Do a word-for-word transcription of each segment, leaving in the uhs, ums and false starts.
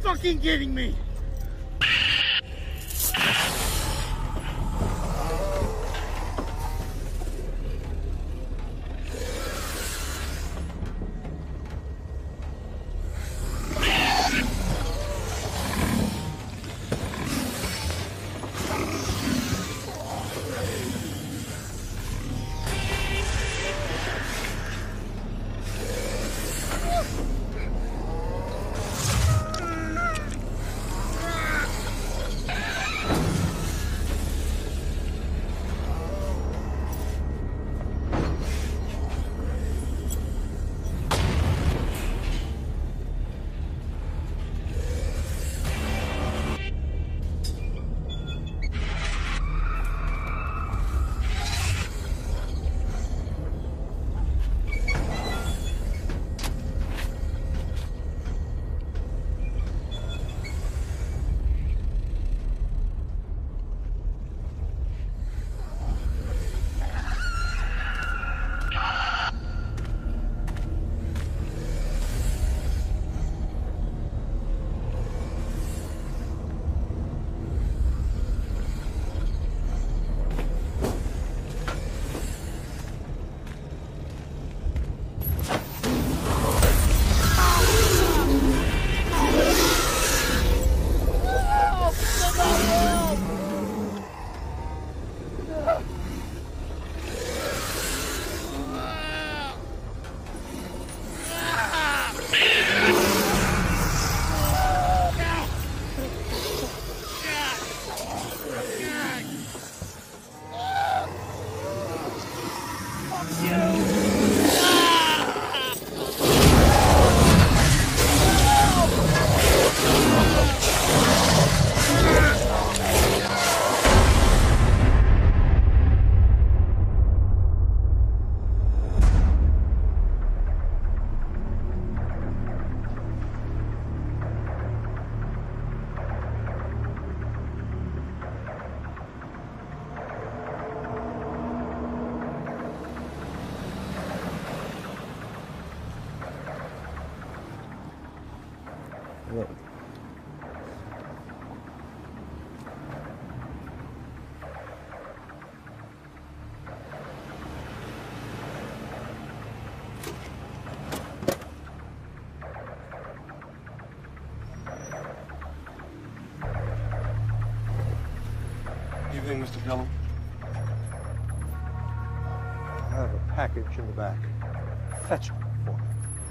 fucking kidding me? Look. Evening, Mister Kellum. I have a package in the back. Fetch it for me.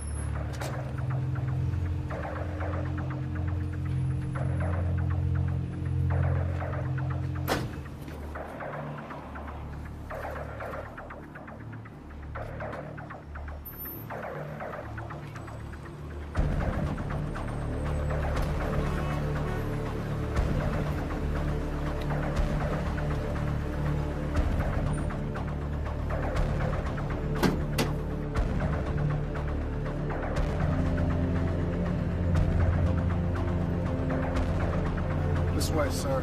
This way, sir.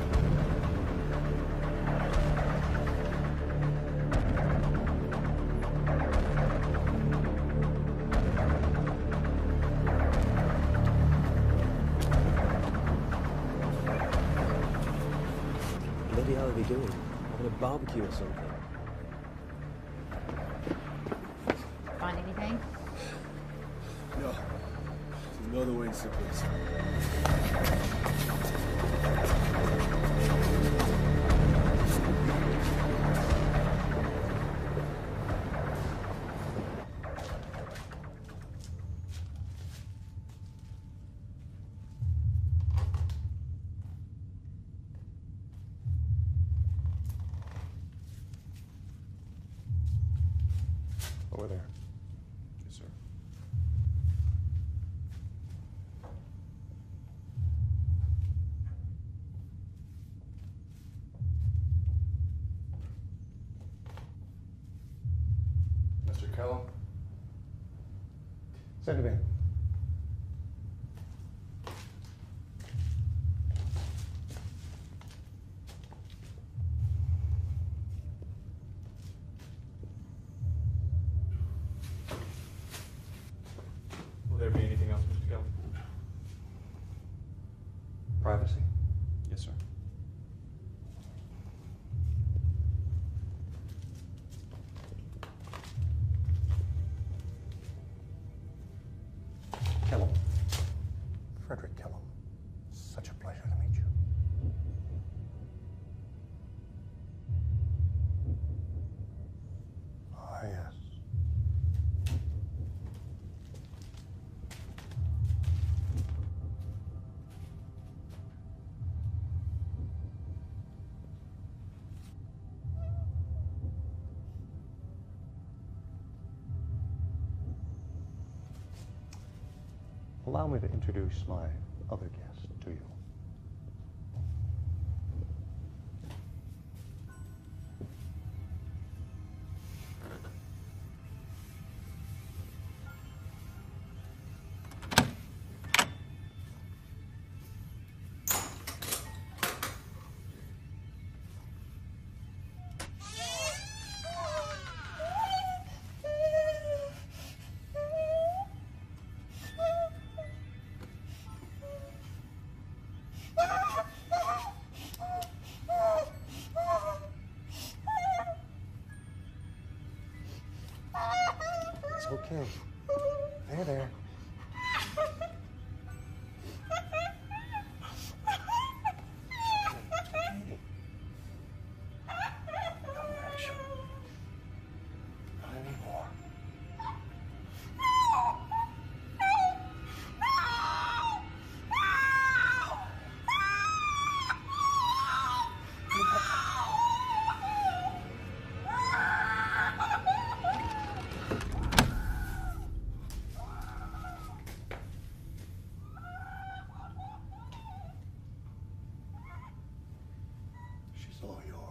Bloody hell are they doing? Having a barbecue or something? Find anything? No. No other way to the place. Over there. Yes, sir. Mister Kellum? Send him in. Will there be anything else, Mister Kellum? Allow me to introduce my other guest to you. It's okay. There, there. Not anymore. She's all yours.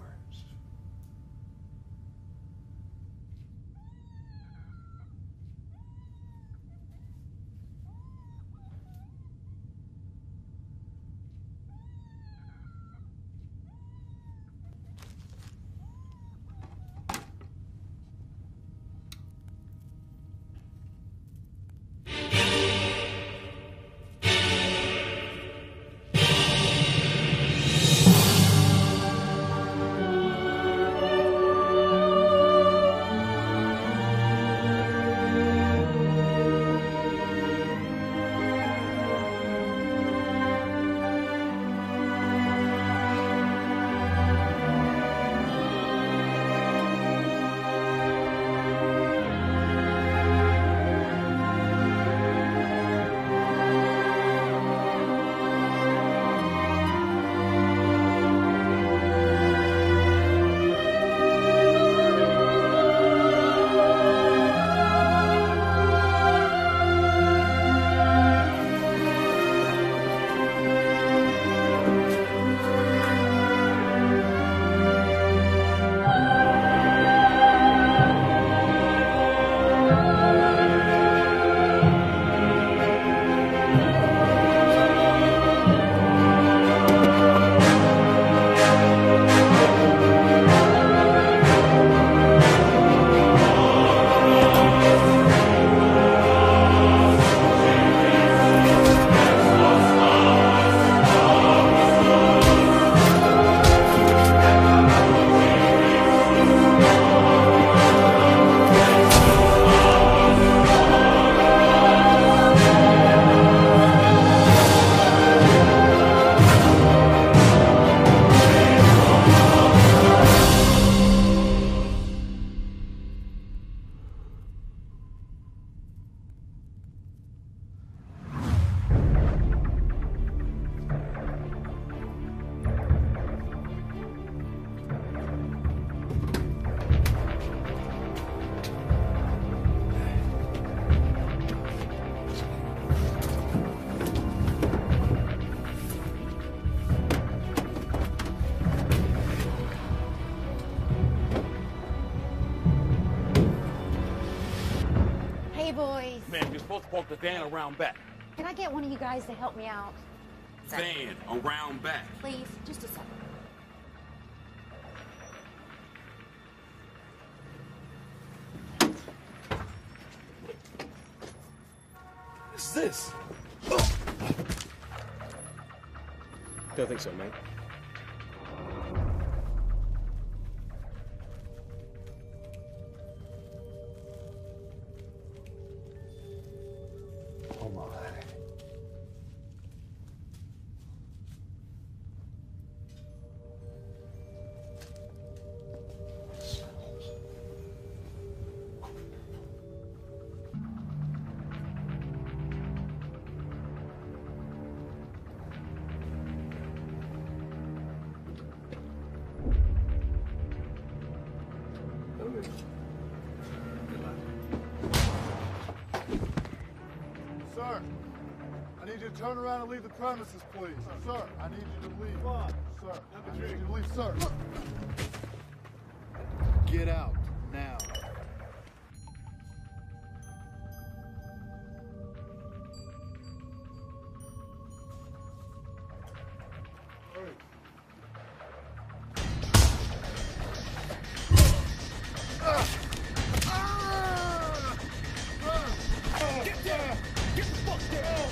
Hey, boys. Man, you're supposed to park the van around back. Can I get one of you guys to help me out? Van around back. Please, just a second. What's this? Don't think so, mate. Oh my. Smells. Sir, need you to turn around and leave the premises, please. Sir, I need you to leave. Sir, I need you to leave, sir. Get out, now. Hurry. Get down! Get the fuck down!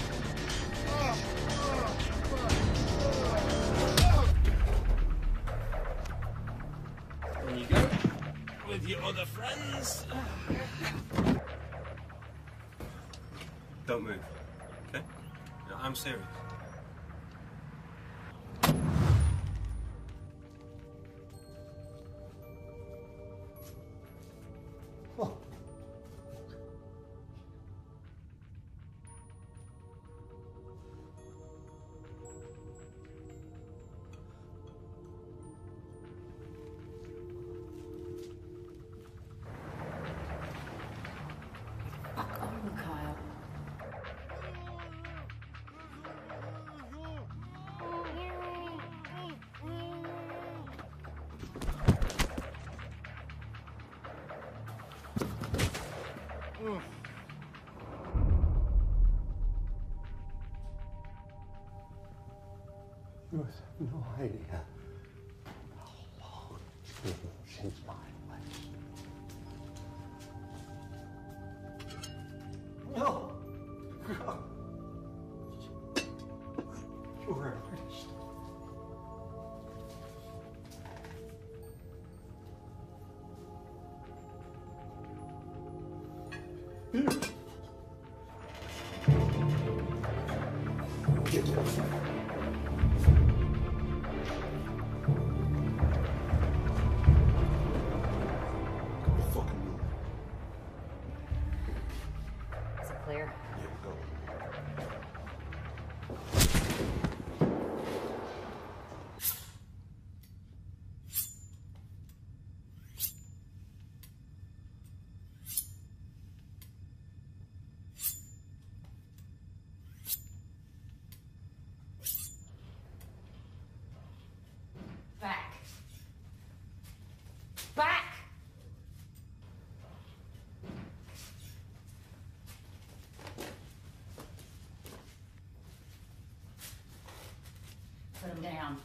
There you go. With your other friends. Don't move. Okay? No, I'm serious. Oh. Fuck on, Kyle. You have no idea how long it's been since my life. No! You were an artist. Get it. Is it clear? Yeah, go. Back. Back! Put him down.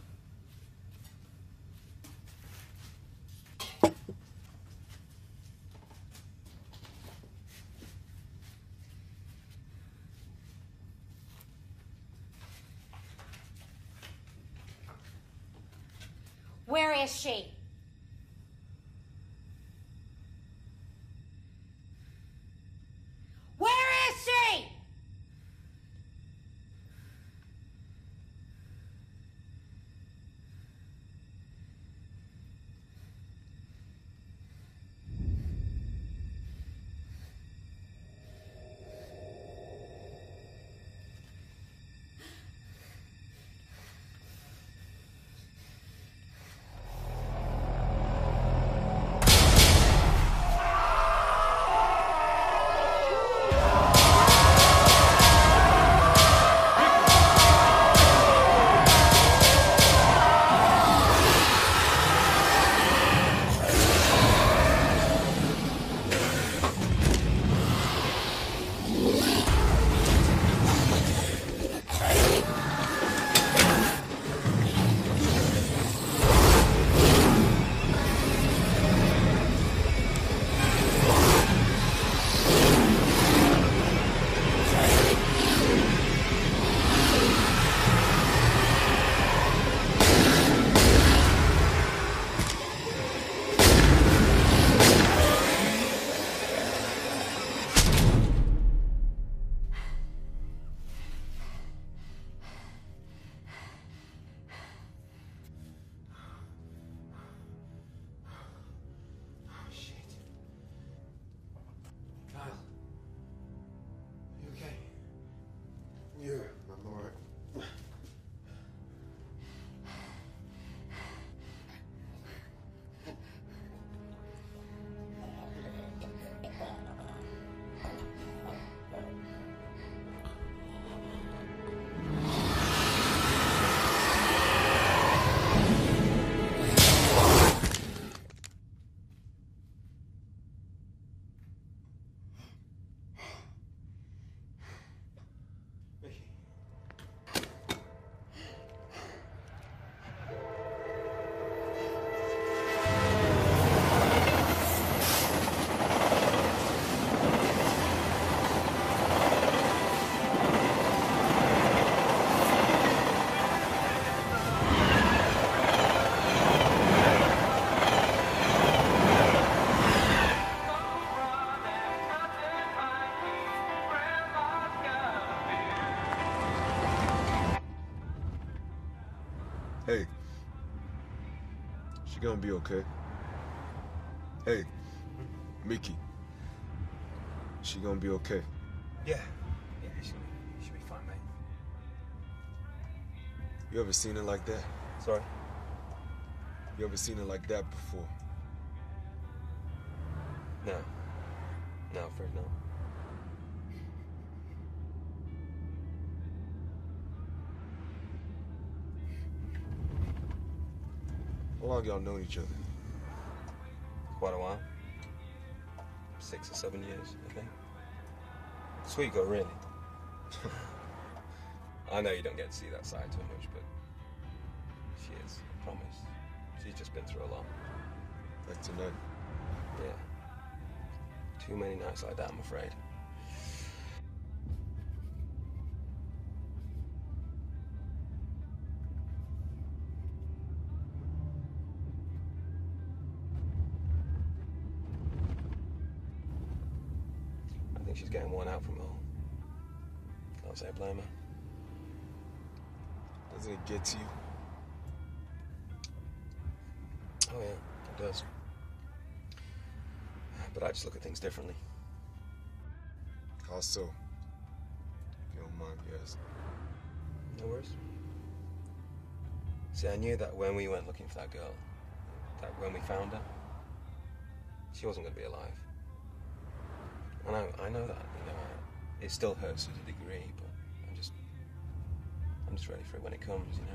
Where is she? Where is she? She gonna be okay. Hey, Mickey. She gonna be okay. Yeah. Yeah, she'll be, she'll be fine, mate. You ever seen her like that? Sorry? You ever seen her like that before? No. No, Fred, no. How long y'all known each other? Quite a while. Six or seven years, I think. Sweet girl, really. I know you don't get to see that side too much, but she is, I promise. She's just been through a lot. Like tonight? Yeah. Too many nights like that, I'm afraid. I think she's getting worn out from it all. Can't say I blame her. Doesn't it get to you? Oh yeah, it does. But I just look at things differently. How so? If you don't mind me asking. No worries. See, I knew that when we went looking for that girl, that when we found her, she wasn't going to be alive. And I, I know that, you know, I, it still hurts to a degree, but I'm just, I'm just ready for it when it comes, you know.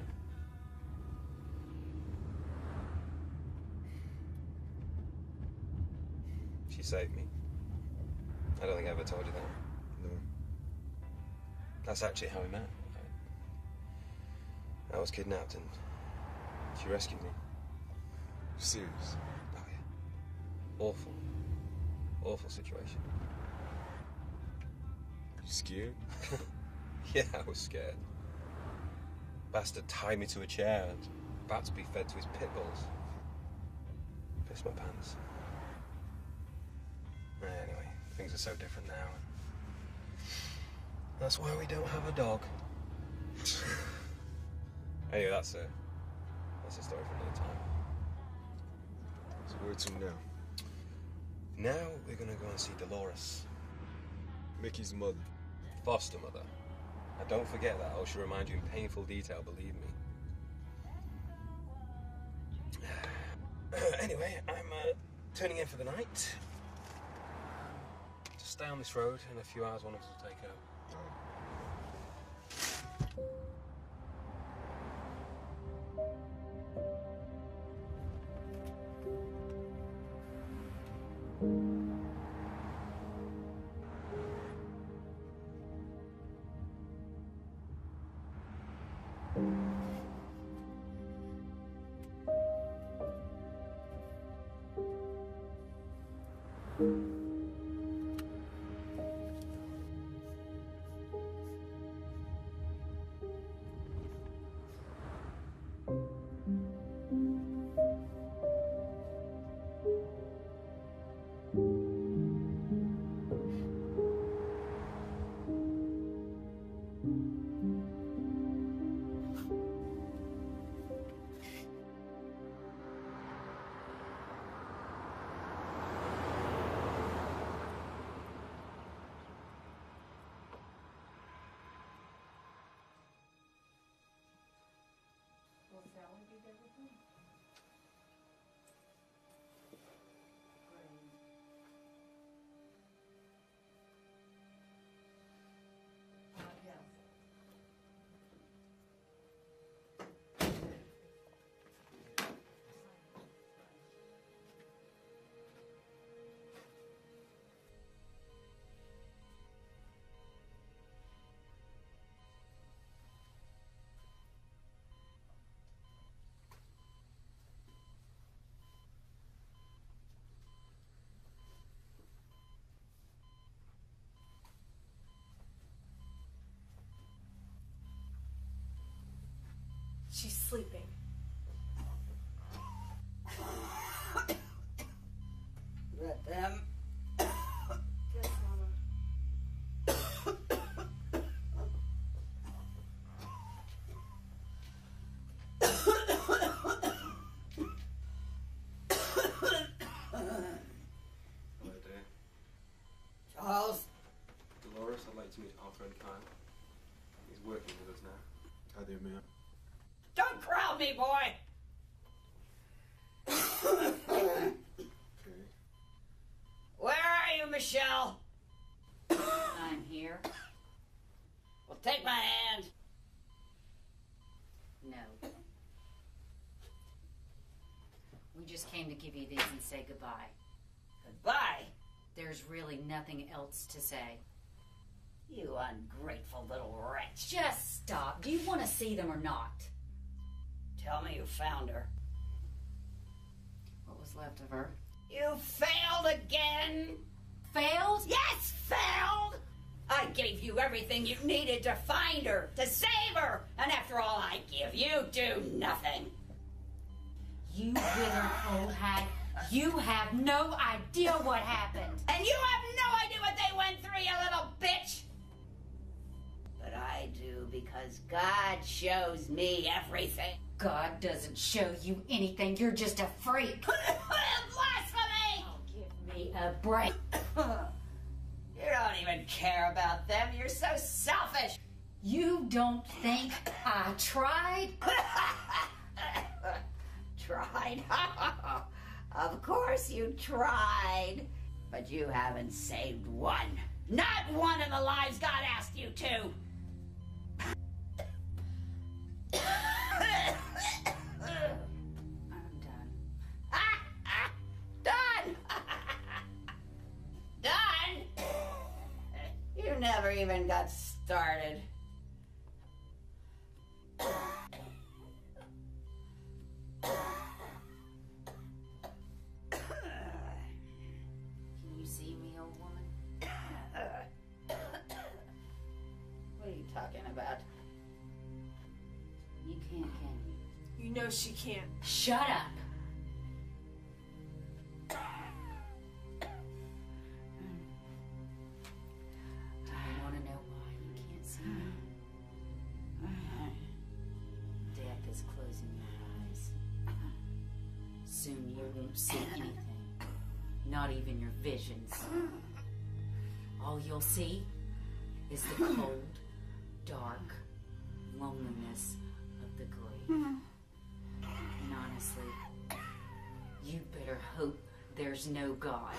She saved me. I don't think I ever told you that. No. That's actually how we met. I, I was kidnapped and she rescued me. Serious? Oh yeah. Awful. Awful situation. You scared? Yeah, I was scared. Bastard tied me to a chair and about to be fed to his pit bulls. Pissed my pants. Anyway, things are so different now. That's why we don't have a dog. Anyway, that's a that's a story for another time. So where to now? Now we're gonna go and see Dolores, Mickey's mother. foster mother. And don't forget that, or she'll remind you in painful detail, believe me. Anyway, I'm uh, turning in for the night. Just stay on this road. In a few hours, one of us will take over. She's sleeping. Let them. Yes, Mama. to meet our friend Kyle. He's working with us now. Hi there, ma'am. Don't crowd me, boy! Okay. Where are you, Michelle? I'm here. Well, take my hand. No. We just came to give you these and say goodbye. Goodbye. There's really nothing else to say. You ungrateful little wretch. Just stop. Do you want to see them or not? Tell me you found her. What was left of her? You failed again. Failed? Yes, failed! I gave you everything you needed to find her, to save her, and after all I give, you do nothing. You withered old hag. You have no idea what happened. And you have no idea what they went through, you little bitch! But I do, because God shows me everything. God doesn't show you anything. You're just a freak. Blasphemy! Oh, give me a break. You don't even care about them. You're so selfish. You don't think I tried? Tried? Of course you tried. But you haven't saved one. Not one of the lives God asked you to. I'm done. Done! Done? You never even got started. Can you see me, old woman? What are you talking about? You can't, can you? You know she can't. Shut up! Do you want to know why you can't see me? Death is closing your eyes. Soon you won't see anything. Not even your visions. All you'll see is the cold, dark loneliness of the grave. And honestly, you better hope there's no God.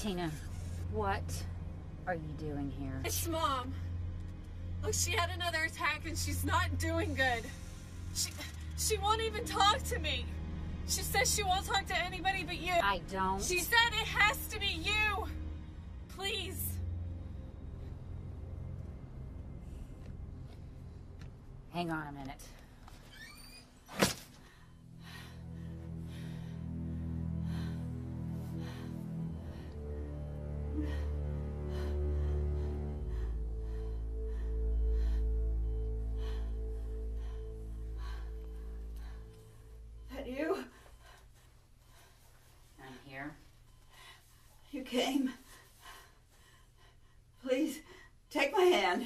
Tina, what are you doing here? It's Mom. Look, she had another attack and she's not doing good. She, she won't even talk to me. She says she won't talk to anybody but you. I don't. She said it has to be you. Please. Hang on a minute. That you? I'm here. You came. Please, take my hand.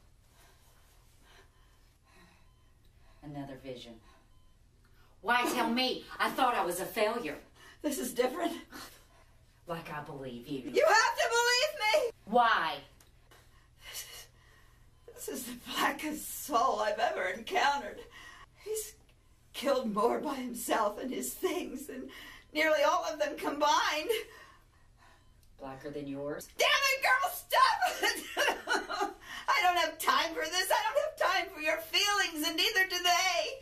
Another vision. Why tell me? I thought I was a failure. This is different. Like I believe you. You have to believe me! Why? This is, this is the blackest soul I've ever encountered. He's killed more by himself and his things than nearly all of them combined. Blacker than yours? Damn it, girl, stop it! I don't have time for this. I don't have time for your feelings, and neither do they.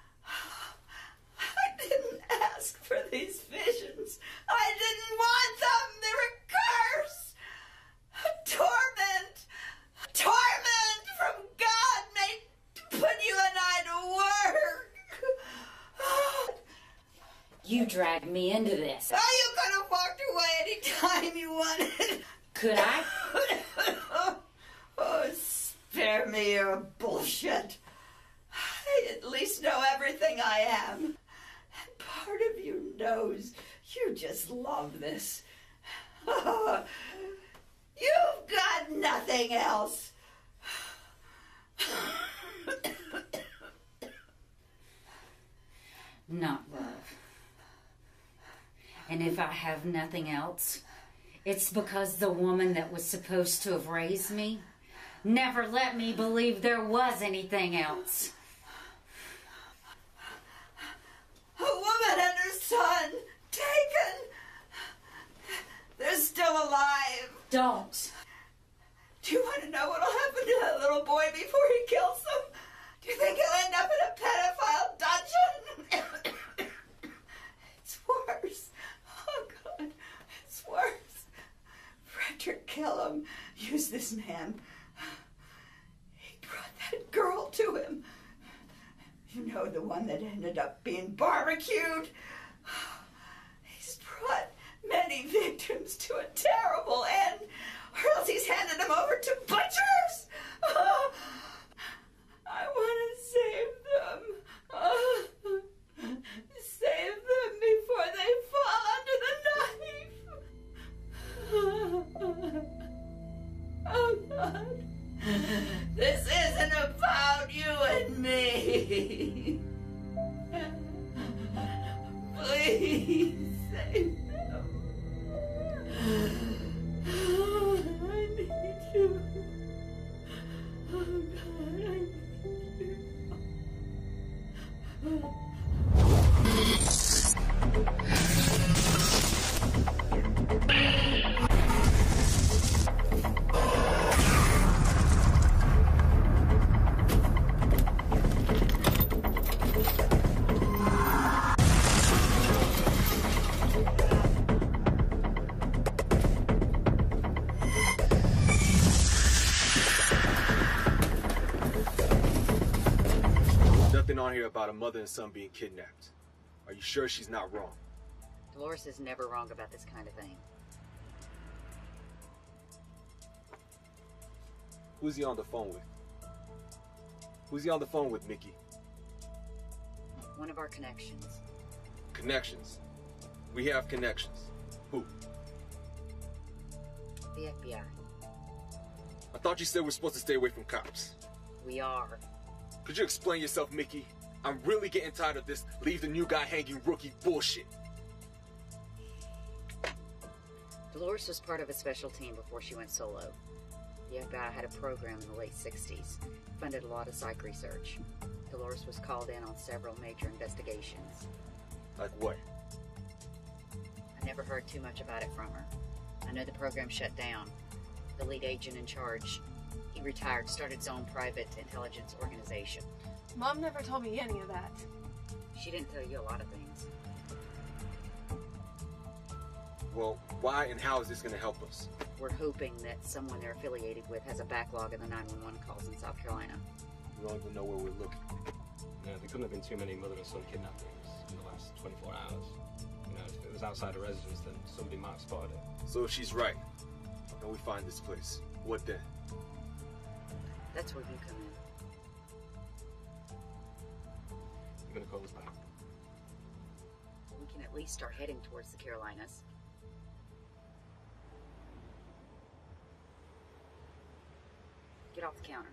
I didn't ask for these visions. I didn't want them. They were a curse. A torment. A torment from God made to put you and I to work. You dragged me into this. Oh, you could have walked away any time you wanted. Could I? Oh, spare me your bullshit. I at least know everything I am. And part of you knows you just love this. You've got nothing else. Not love. And if I have nothing else, it's because the woman that was supposed to have raised me never let me believe there was anything else. A woman and her son taken. They're still alive. Don't. Do you want to know what'll happen to that little boy before he kills them? Do you think he'll end up in a pedophile dungeon? It's worse. Oh, God. It's worse. Frederick Kellum used this man. He brought that girl to him. You know, the one that ended up being barbecued. He's brought many victims to a terrible end, or else he's handed them over to butchers. Oh, I want to save them. Oh, save them before they fall under the knife. Oh, God. This isn't about you and me. Please save them. Oh, I need you. Oh, God, I need you. Nothing on here about a mother and son being kidnapped. Are you sure she's not wrong? Dolores is never wrong about this kind of thing. Who's he on the phone with? Who's he on the phone with, Mickey? One of our connections. Connections? We have connections. Who? The F B I. I thought you said we're supposed to stay away from cops. We are. Could you explain yourself, Mickey? I'm really getting tired of this leave the new guy hanging rookie bullshit. Dolores was part of a special team before she went solo. The F B I had a program in the late sixties, funded a lot of psych research. Dolores was called in on several major investigations. Like what? I never heard too much about it from her. I know the program shut down. The lead agent in charge, he retired, started his own private intelligence organization. Mom never told me any of that. She didn't tell you a lot of things. Well, why and how is this going to help us? We're hoping that someone they're affiliated with has a backlog of the nine one one calls in South Carolina. We don't even know where we're looking. Yeah, there couldn't have been too many mother and son kidnappings in the last twenty-four hours. You know, if it was outside a residence, then somebody might have spotted it. So if she's right, and we find this place, what then? That's where you come in. You're gonna call us back? We can at least start heading towards the Carolinas. Get off the counter.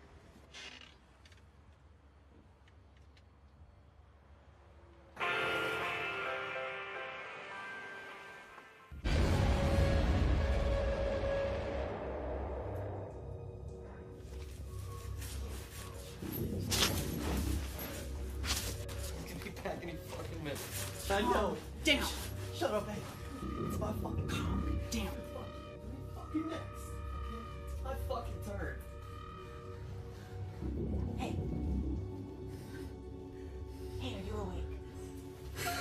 I know. Damn. Shut up, hey. It's my fucking calm. Damn. Fucking next. It's my fucking turn. Hey. Hey, are you awake?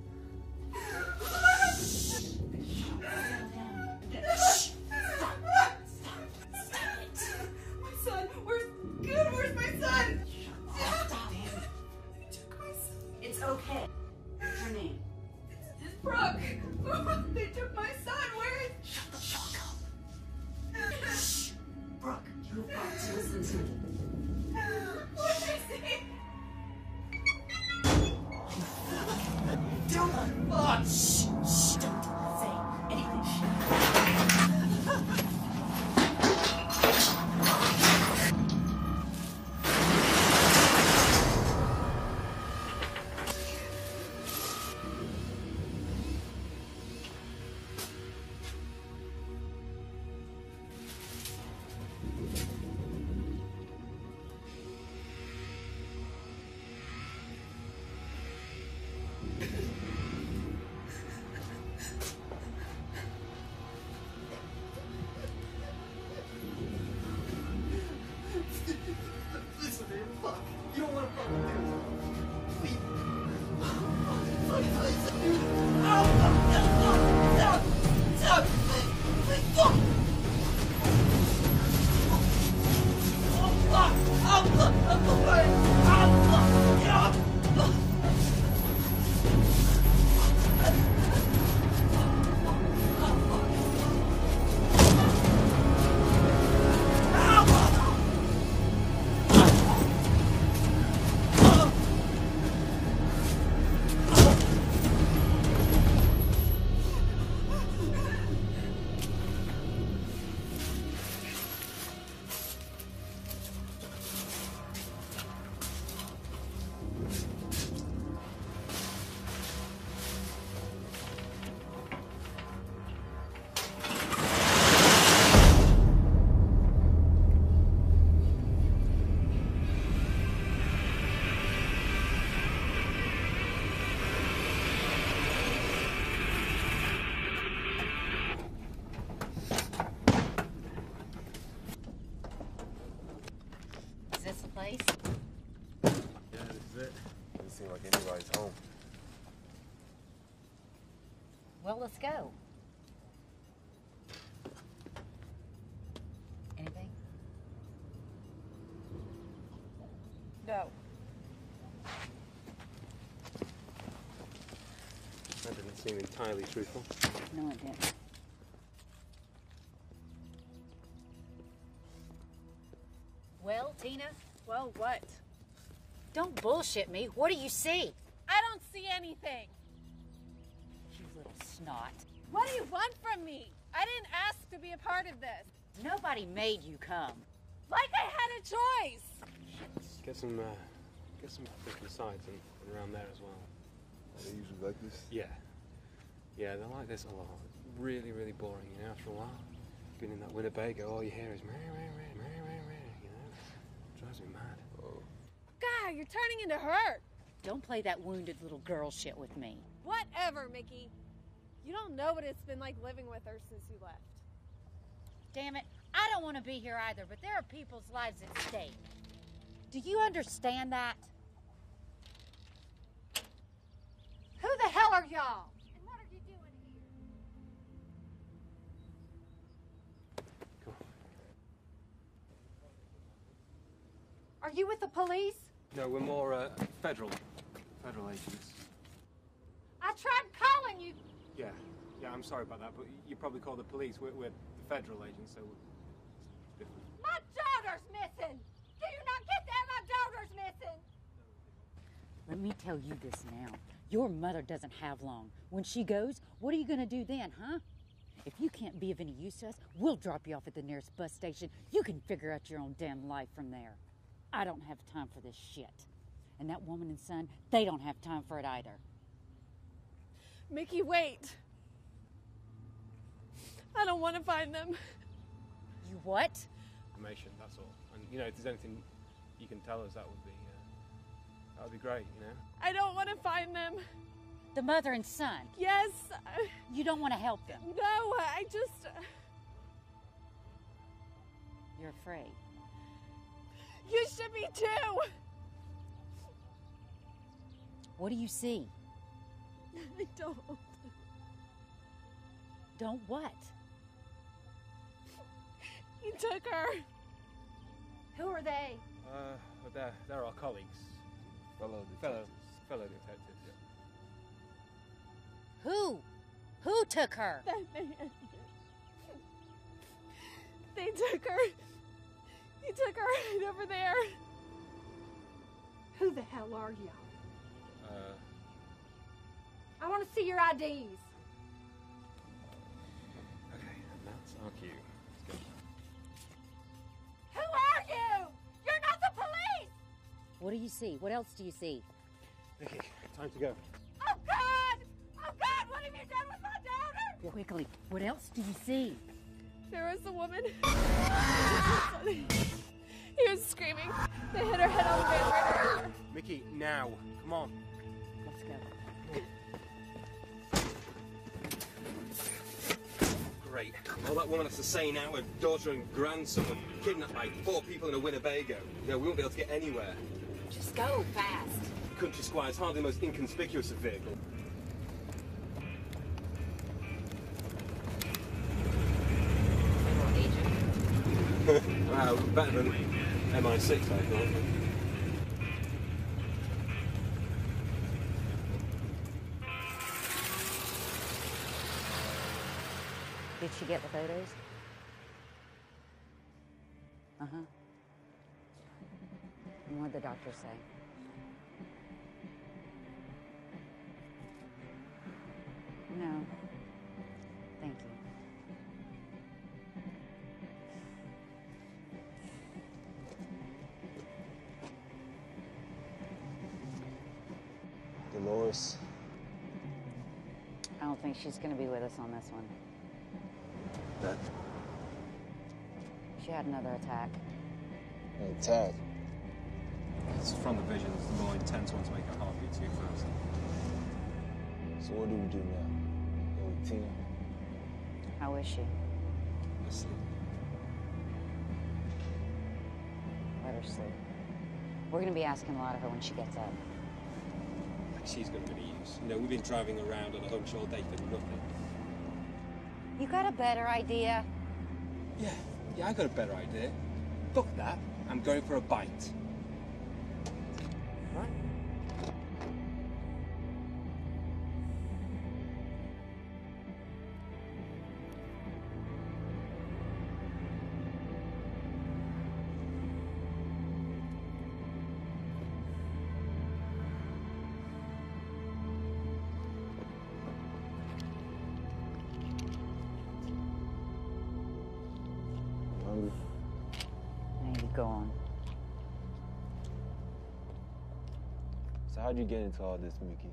My son, where's good? Where's my son? Stop. They took my son. It's okay. What's your name? It's Brooke. They took my son. Where is? Shut the fuck up. Shh. Brooke, you've got to listen to me. What did I say? Don't fuck. Shh. Shh. Don't say anything. Listen, man, fuck. You don't want to fucking do this. Please. Fuck, please. Oh, fuck. Stop. Stop. Please. Please. Fuck. Oh, fuck. Oh, fuck. I'm sorry. Oh, fuck. Get off. Is this the place? Yeah, this is it. Doesn't seem like anybody's home. Well, let's go. Anything? No. That didn't seem entirely truthful. No, it didn't. Well, Tina? Well, what? Don't bullshit me. What do you see? I don't see anything. You little snot. What do you want from me? I didn't ask to be a part of this. Nobody made you come. Like I had a choice. Get some, uh, get some freaking sides and, and around there as well. Are they usually like this? Yeah. Yeah, they're like this a lot. Really, really boring, you know, after a while. Been in that Winnebago, all you hear is meh, meh, meh, meh, meh, meh, you know? Drives me mad. Oh. God, you're turning into her. Don't play that wounded little girl shit with me. Whatever, Mickey. You don't know what it's been like living with her since you left. Damn it, I don't want to be here either, but there are people's lives at stake. Do you understand that? Who the hell are y'all? And what are you doing here? Are you with the police? No, we're more uh, federal. Federal agents. I tried calling you. Yeah, yeah, I'm sorry about that, but you probably call the police. We're, we're the federal agents, so it's different. My daughter's missing! Do you not get that? My daughter's missing! Let me tell you this now. Your mother doesn't have long. When she goes, what are you gonna do then, huh? If you can't be of any use to us, we'll drop you off at the nearest bus station. You can figure out your own damn life from there. I don't have time for this shit. And that woman and son, they don't have time for it either. Mickey, wait. I don't want to find them. You what? Information, that's all. And, you know, if there's anything you can tell us, that would be, uh, that would be great, you know? I don't want to find them. The mother and son? Yes. You don't want to help them? No, I just... Uh... You're afraid. You should be too! What do you see? I don't. Don't what? He took her. Who are they? Uh, well, they're, they're our colleagues. Fellow Fellow, detectives. fellow detectives, yeah. Who? Who took her? That man. They took her. He took her right over there. Who the hell are you? Uh... I want to see your I Ds. Okay, and that's our cue. Let's go. Who are you? You're not the police! What do you see? What else do you see? Okay, time to go. Oh, God! Oh, God! What have you done with my daughter? Quickly, what else do you see? There was a woman. He was screaming. They hit her head on the van right over. Mickey, now. Come on. Let's go. Great. All that woman has to say now, her daughter and grandson were kidnapped by four people in a Winnebago. You know, we won't be able to get anywhere. Just go fast. Country Squire's hardly the most inconspicuous of vehicles. Wow, better than M I six, I thought. Did she get the photos? Uh-huh. And what did the doctor say? No. Thank you. Dolores. I don't think she's going to be with us on this one. That She had another attack. an attack. It's from the visions. The more intense ones make her heartbeat too fast. So what do we do now? Go with Tina? How is she? Asleep. Let her sleep. We're going to be asking a lot of her when she gets up. Like she's got a bit of use. You know, we've been driving around on a hunch all day for nothing. You got a better idea? Yeah, yeah, I got a better idea. Fuck that. I'm going for a bite. Right? Hungry? Maybe go on. So how'd you get into all this, Mickey?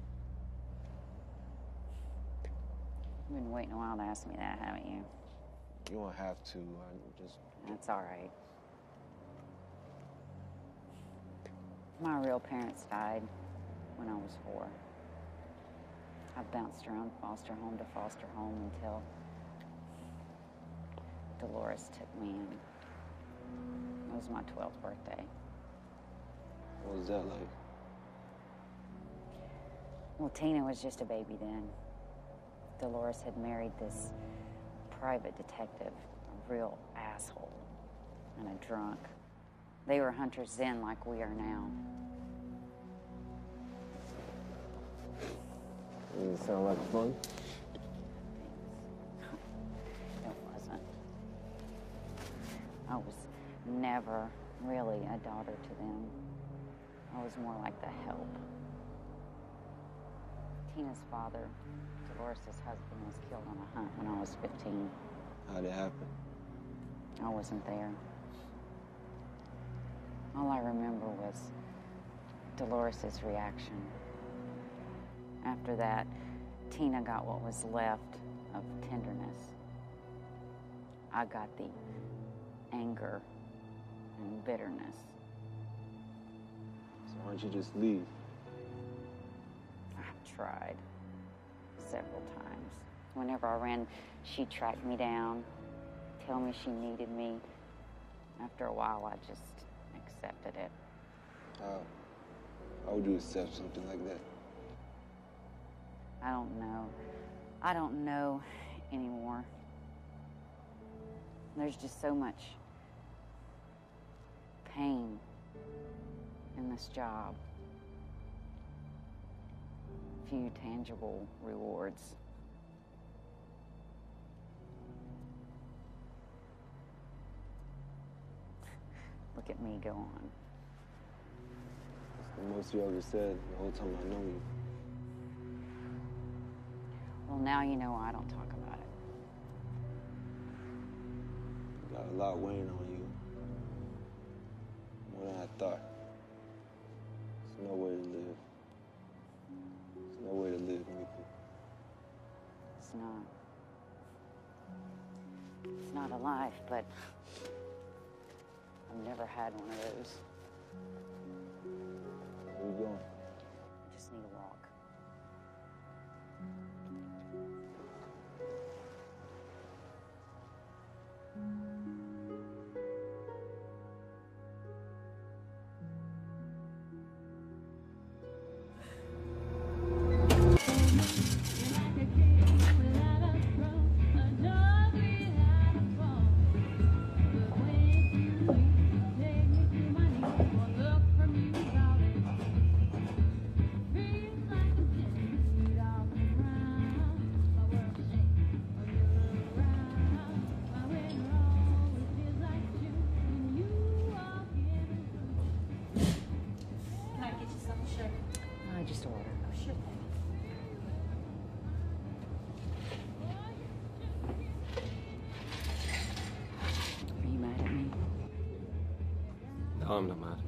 You've been waiting a while to ask me that, haven't you? You don't have to. I just... That's all right. My real parents died when I was four. I bounced around foster home to foster home until Dolores took me in. It was my twelfth birthday. What was that like? Well, Tina was just a baby then. Dolores had married this private detective, a real asshole, and a drunk. They were hunters then like we are now. Doesn't it sound like fun? It wasn't. I was never really a daughter to them. I was more like the help. Tina's father, Dolores' husband, was killed on a hunt when I was fifteen. How'd it happen? I wasn't there. All I remember was Dolores' reaction. After that, Tina got what was left of tenderness. I got the anger and bitterness. So why don't you just leave? I've tried several times. Whenever I ran, she tracked me down, tell me she needed me. After a while, I just accepted it. How? How would you accept something like that? I don't know. I don't know anymore. There's just so much pain in this job. Few tangible rewards. Look at me go on. That's the most you ever said the whole time I know you. Well, now you know I don't talk about it. You got a lot weighing on you. More than I thought. There's no way to live. There's no way to live, Mickey. It's not. It's not a life, but I've never had one of those. Where you going? I just need a walk. I'm not mad.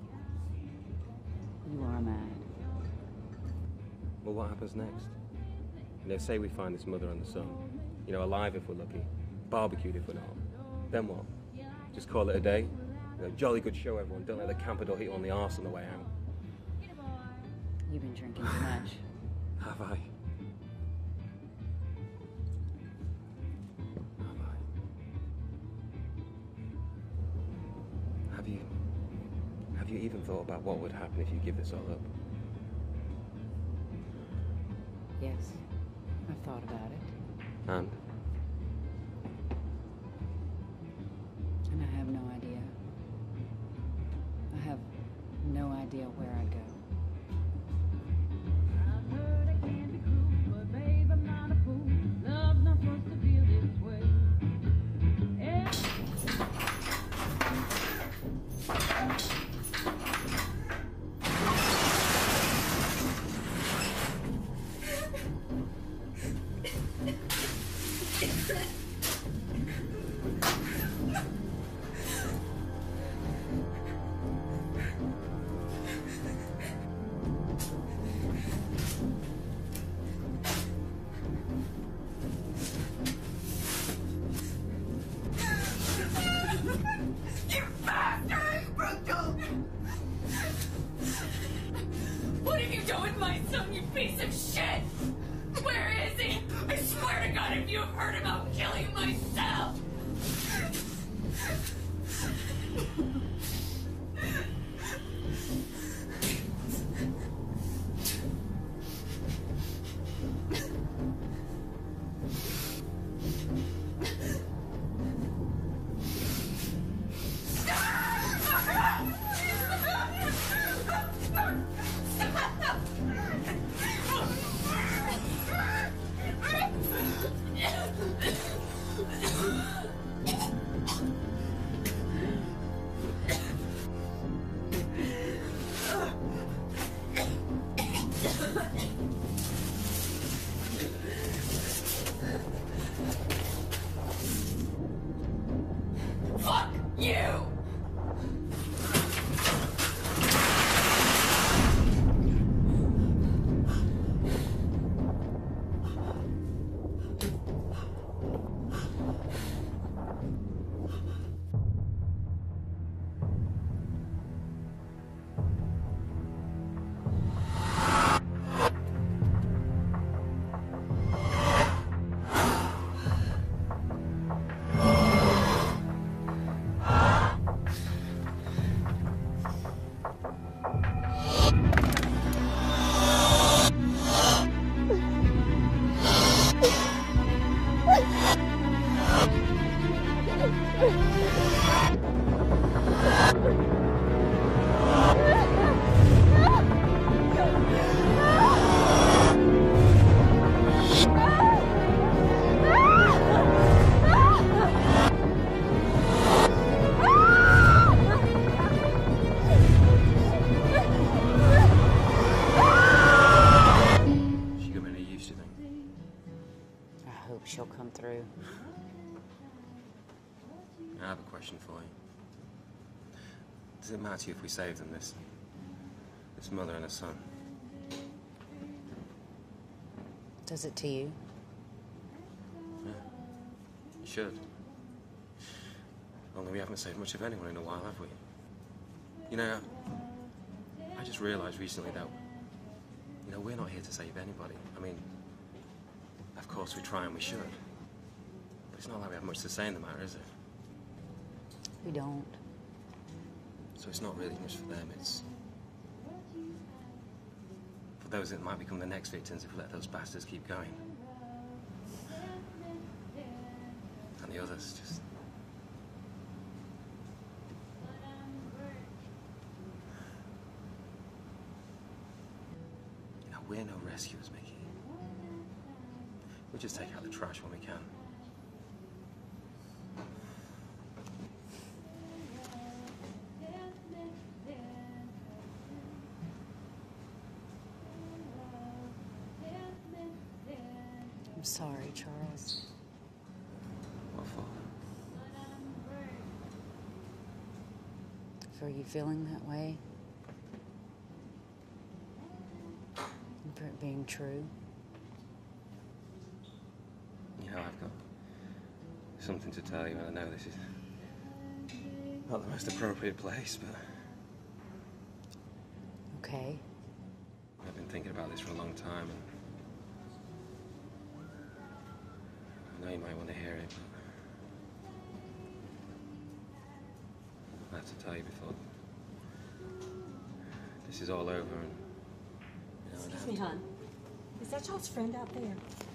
You are mad. Well, what happens next? You know, say we find this mother and the son. You know, alive if we're lucky. Barbecued if we're not. Then what? Just call it a day? You know, jolly good show, everyone. Don't let the campador hit you on the arse on the way out. You've been drinking too much. Have I? Have I? Have you... Have you even thought about what would happen if you give this all up? Yes, I've thought about it. And? And I have no idea. I have no idea where I'd go. What have you done with my son, you piece of shit? Where is he? I swear to God, if you have hurt him, I'll kill you myself. Fuck you! She'll come through. I have a question for you. Does it matter to you if we save them, this... this mother and her son? Does it to you? Yeah. It should. Only we haven't saved much of anyone in a while, have we? You know, I just realized recently that, you know, we're not here to save anybody. I mean, of course we try and we should. But it's not like we have much to say in the matter, is it? We don't. So it's not really much for them, it's... for those that might become the next victims if we let those bastards keep going. And the others just... You know, we're no rescuers, Mickey. We just take out the trash when we can. I'm sorry, Charles. What for? For you feeling that way? And for it being true? You know, I've got something to tell you. I know this is not the most appropriate place, but... Okay. I've been thinking about this for a long time, and... I know you might want to hear it, but... I have to tell you before... this is all over, and... You know, Excuse me, hon. Is that y'all's friend out there?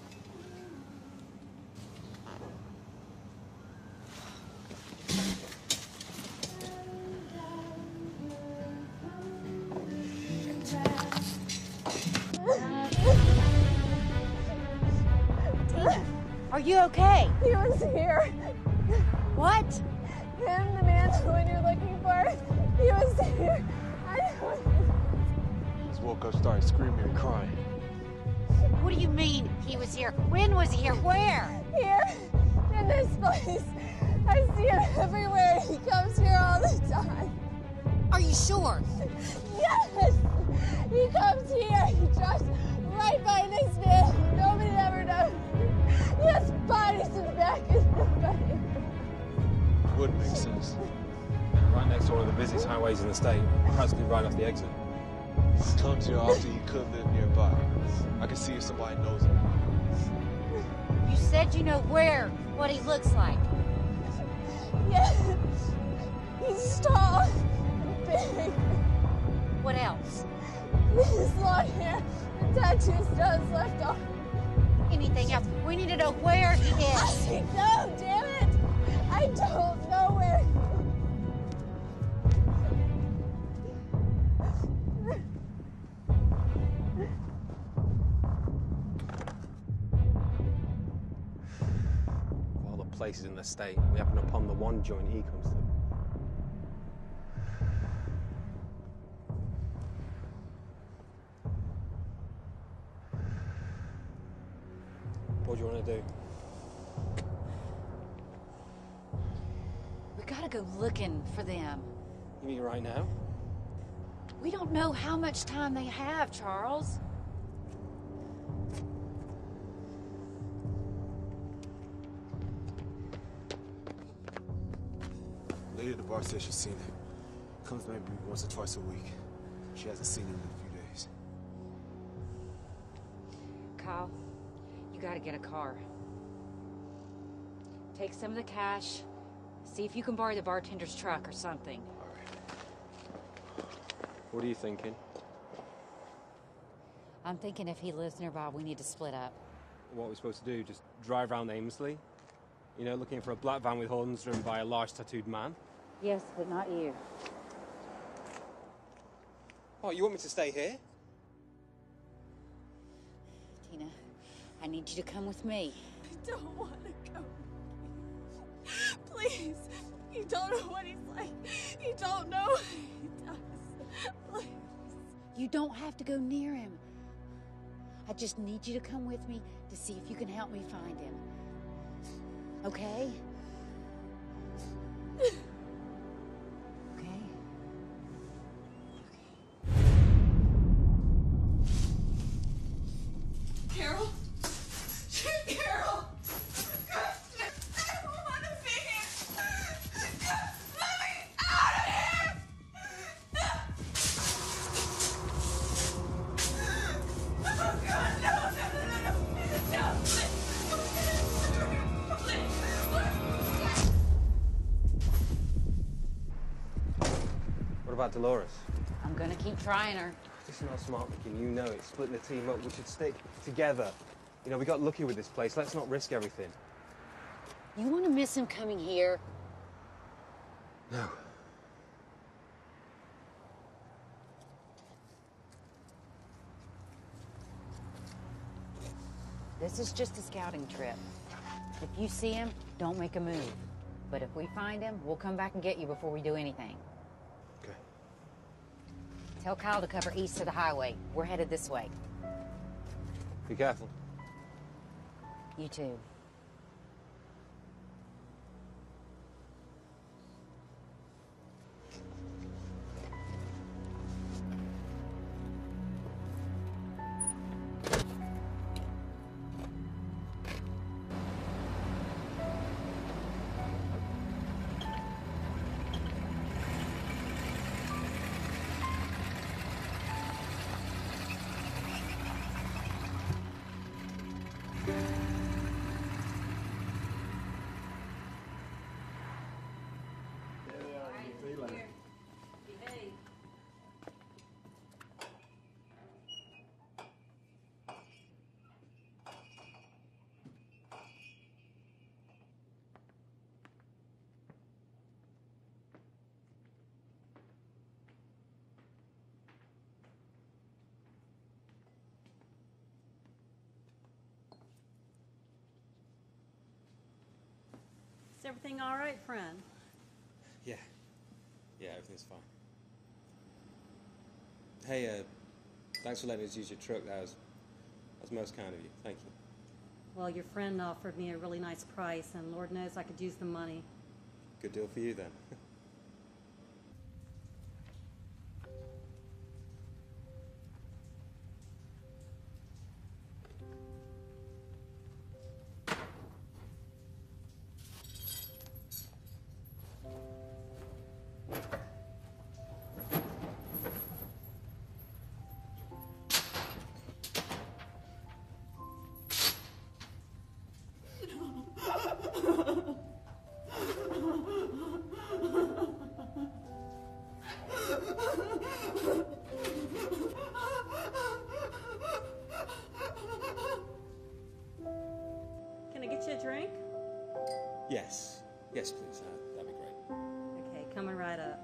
Are you okay? He was here. What? Him, the man the one you're looking for. He was here. I don't... Just woke up, started screaming and crying. What do you mean he was here? When was he here? Where? Here, in this place. I see him everywhere. He comes here all the time. Are you sure? Yes! He comes here. He drives right by this man. Nobody ever knows. He has bodies in the back of nobody. Would make sense. Right next to one of the busiest highways in the state, practically right off the exit. He's come to your house and he could live nearby. I can see if somebody knows him. You said you know where, what he looks like. Yeah. He's tall and big. What else? His long hair and tattoos does left on. Anything else? We need to know where he is. I know, damn it! I don't know where. Of all the places in the state, we happen upon the one joint he comes to. What do you want to do? We gotta go looking for them. You mean right now? We don't know how much time they have, Charles. Lady at the bar says she's seen him. Comes maybe once or twice a week. She hasn't seen him in a few days. Kyle, you gotta get a car. Take some of the cash. See if you can borrow the bartender's truck or something. What are you thinking? I'm thinking if he lives nearby, we need to split up. What are we supposed to do? Just drive around aimlessly? You know, looking for a black van with horns driven by a large tattooed man? Yes, but not you. Oh, you want me to stay here? Tina, I need you to come with me. I don't want to go. Please. You don't know what he's like. You don't know what he does. Please. You don't have to go near him. I just need you to come with me to see if you can help me find him. Okay? Okay? Carol? Carol! I don't want to be here! Let me out of here! Oh, God, no, no, no, no, no, no, What about Dolores? I'm gonna keep trying her. This is not smart, Mickey. You know it. Splitting the team up. We should stick together. You know, we got lucky with this place. Let's not risk everything. You want to miss him coming here? No. This is just a scouting trip. If you see him, don't make a move. But if we find him, we'll come back and get you before we do anything. Okay. Tell Kyle to cover east of the highway. We're headed this way. Be careful. You too. Is everything all right, friend? Yeah. Yeah, everything's fine. Hey, uh, thanks for letting us use your truck. That was, that was most kind of you. Thank you. Well, your friend offered me a really nice price, and Lord knows I could use the money. Good deal for you, then. get you a drink? Yes. Yes, please. Uh, that'd be great. Okay, coming right up.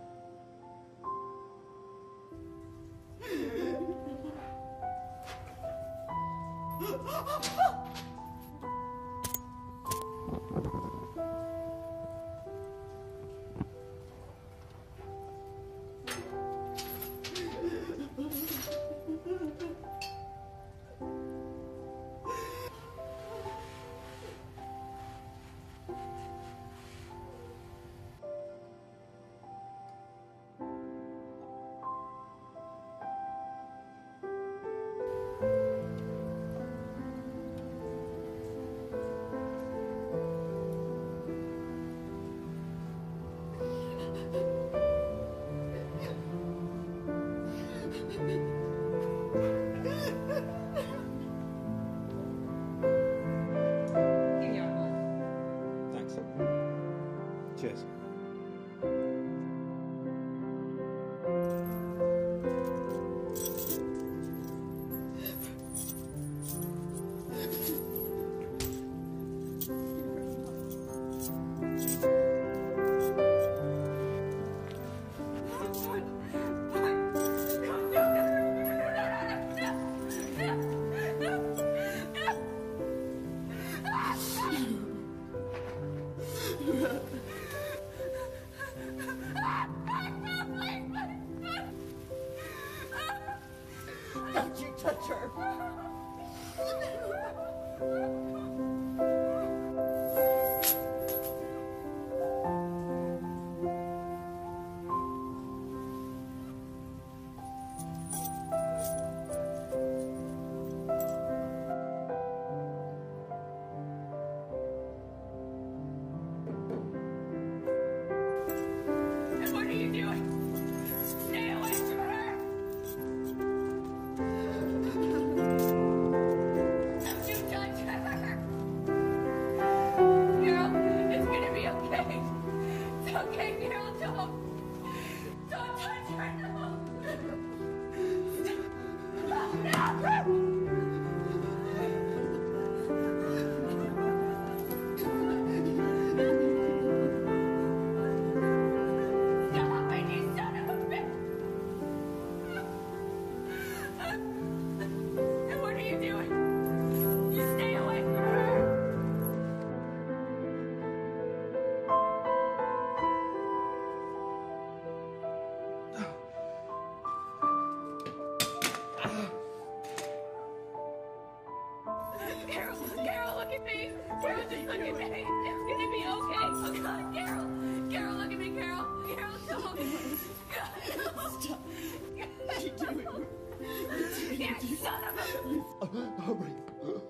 Thanks. Cheers. Don't you touch her. What are you doing? Stay away from her! Don't you touch her! Carol, it's gonna be okay. It's okay, Carol, don't. Don't touch her, no! No! Stop it, you son of a bitch! And what are you doing? You stay away from her! Carol, Carol, look at me! Carol, just look at me! It's gonna be okay! Oh God, Carol! Carol, look at me, Carol! Carol, don't! God, no! Stop! What are you doing? You son of a... All right.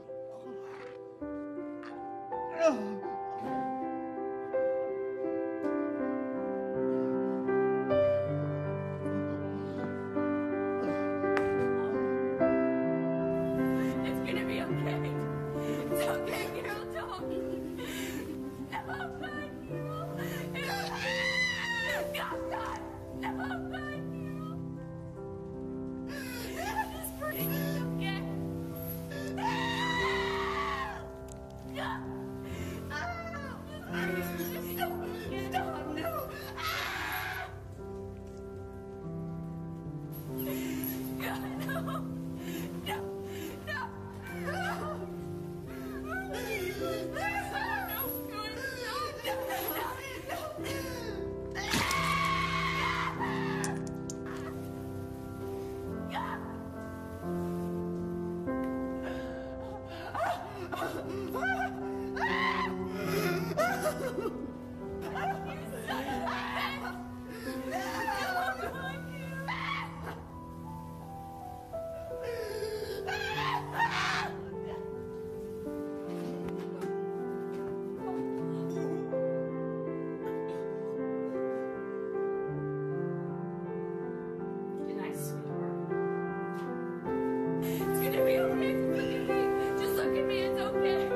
It's gonna be okay. It's okay, Carol, don't. No, God, Carol. God, God. No, God, Carol. Just breathe, okay? God. Stop, stop, no. God, no. No, no. Good night, sweetheart. It's gonna be okay. Look at me. Just look at me. It's okay.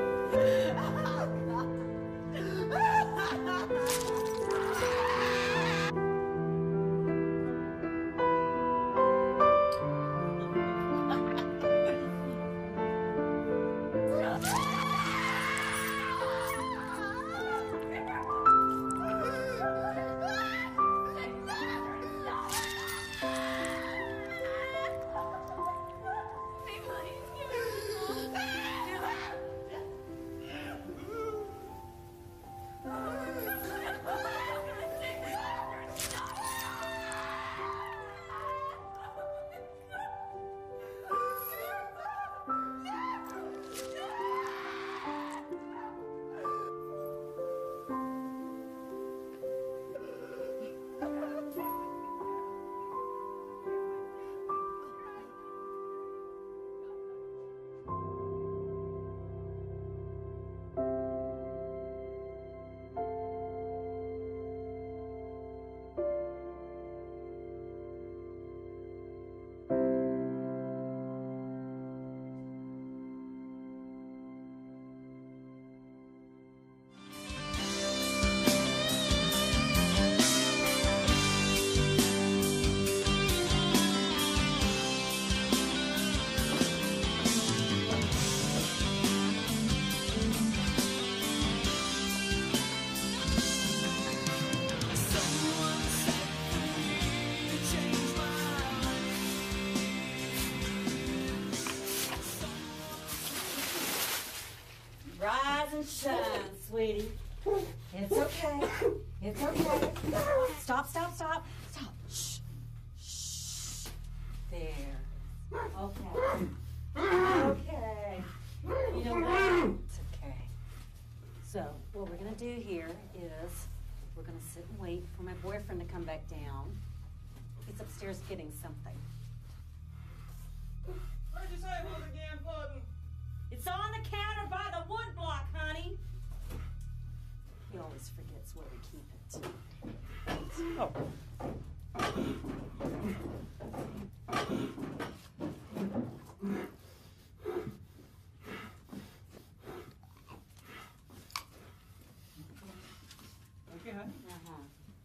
and shine, sweetie. It's okay. It's okay. Stop, stop, stop. Stop. Shh. Shh. There. Okay. Okay. You know what? It's okay. So, what we're going to do here is we're going to sit and wait for my boyfriend to come back down. He's upstairs getting something. Where'd you say it was again, Puddin'? It's on the counter by the wood block, honey. He always forgets where we keep it. Oh. Okay, honey. Uh-huh.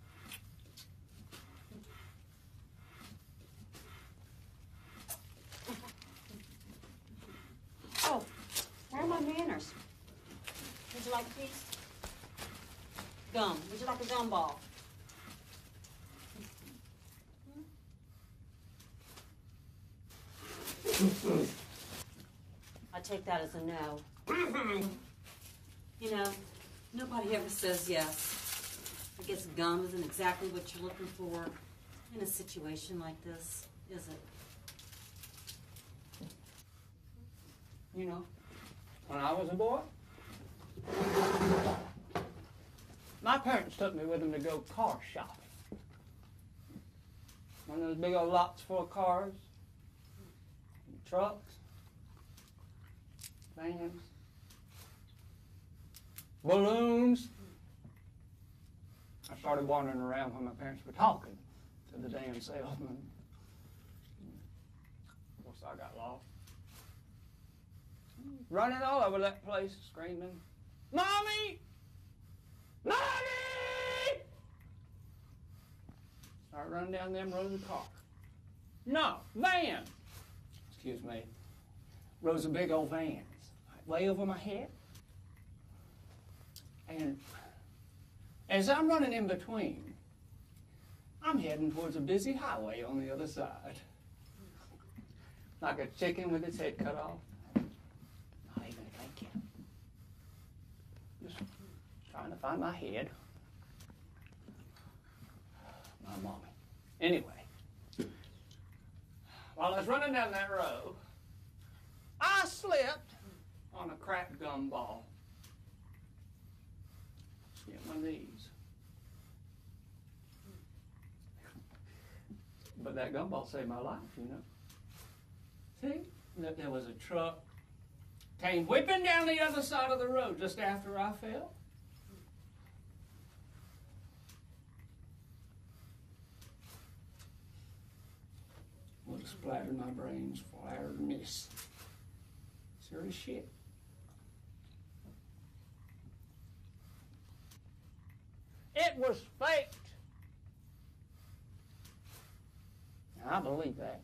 Oh, where are my manners? Would you like a piece? Gum. Would you like a gum ball? I take that as a no. You know, nobody ever says yes. I guess gum isn't exactly what you're looking for in a situation like this, is it? You know, when I was a boy, my parents took me with them to go car shopping. One of those big old lots full of cars, trucks, vans, balloons. I started wandering around when my parents were talking to the damn salesman. Of course, I got lost. Running all over that place, screaming, "Mommy! Mommy!" Start running down them rows of cars. No, vans. Excuse me. Rows of big old vans, way over my head. And as I'm running in between, I'm heading towards a busy highway on the other side. Like a chicken with its head cut off. Not even thinking. Just trying to find my head. My mommy. Anyway, while I was running down that road, I slipped on a cracked gum ball. Get one of these. But that gumball saved my life, you know. See? There, there was a truck came whipping down the other side of the road just after I fell. Would have splattered my brains, flattered and missed. Serious shit. It was faked. And I believe that.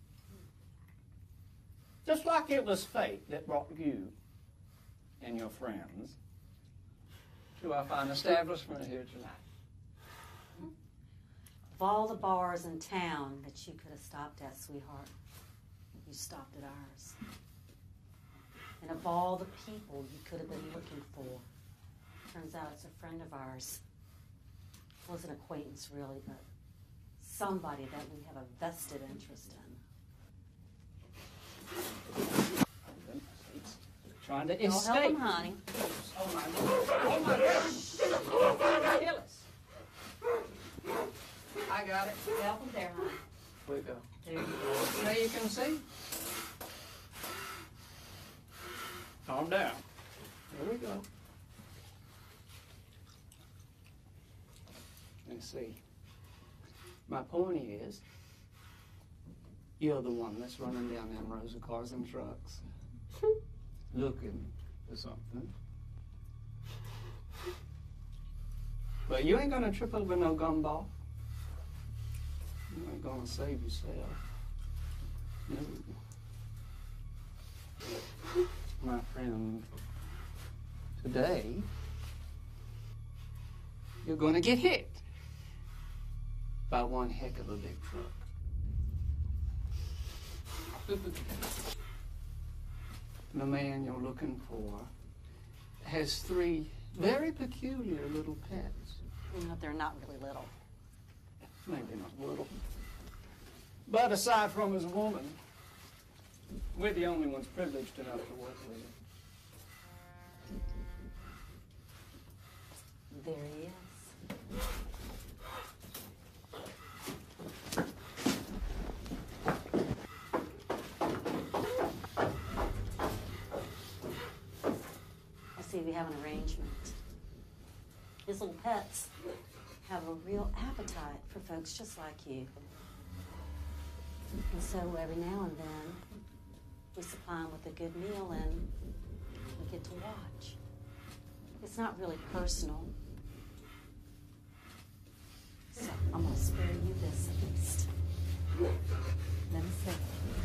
Just like it was fate that brought you and your friends to our fine establishment here tonight. Of all the bars in town that you could have stopped at, sweetheart, you stopped at ours. And of all the people you could have been looking for, turns out it's a friend of ours. It was an acquaintance, really, but somebody that we have a vested interest in. Trying to Don't escape. help him, honey. Oh my God. Oh my God. Kill us. I got it. Help him there, honey. Where we go? There you go. Now you can see. Calm down. There we go. Let's see. My point is, you're the one that's running down them rows of cars and trucks, looking for something. But you ain't gonna trip over no gumball. You ain't gonna save yourself. No. My friend, today, you're gonna get hit by one heck of a big truck. The man you're looking for has three very peculiar little pets. No, they're not really little. Maybe not little. But aside from his woman, we're the only ones privileged enough to work with him. There he is. I see we have an arrangement. His little pets have a real appetite for folks just like you. And so every now and then, we supply them with a good meal and we get to watch. It's not really personal. So I'm gonna spare you this at least. Let me see.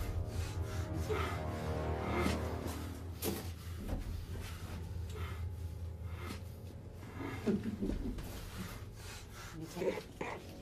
Let me take it.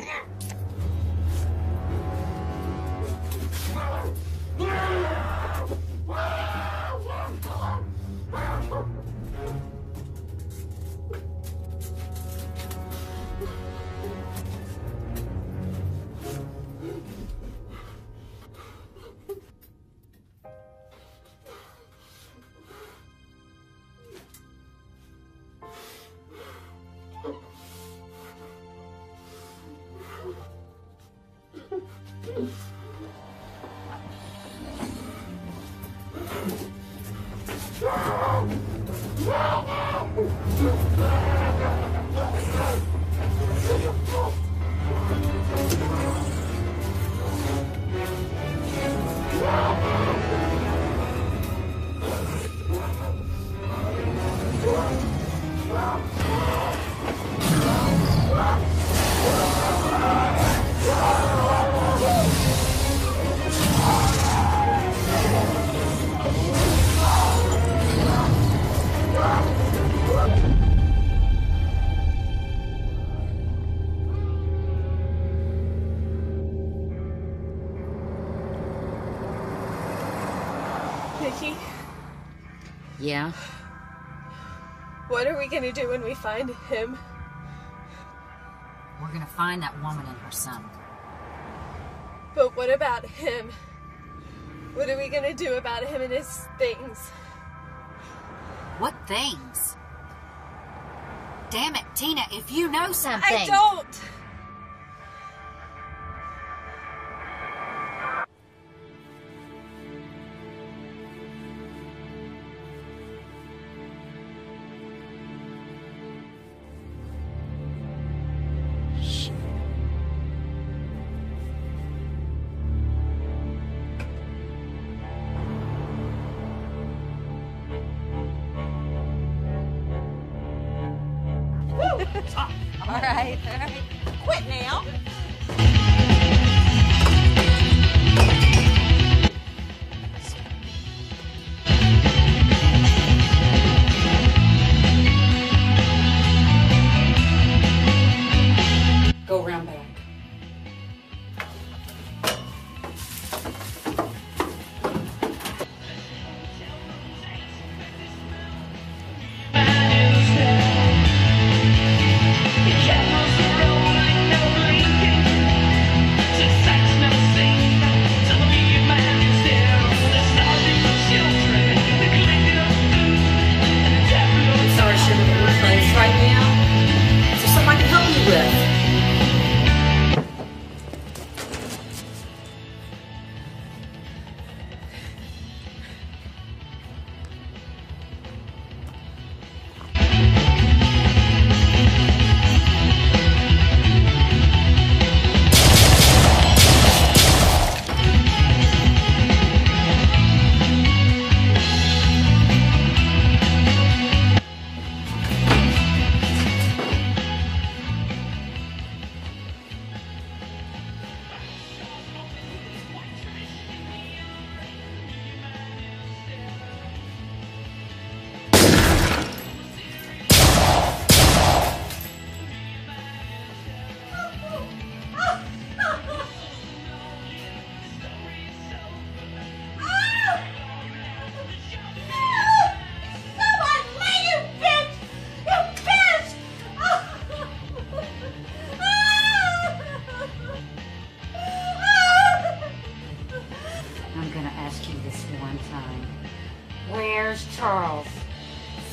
Nikki, Yeah? what are we gonna do when we find him? We're gonna find that woman and her son. But what about him? What are we gonna do about him and his things? What things? Damn it, Tina, if you know something. I don't! All right, all right. Quit now. Go around back.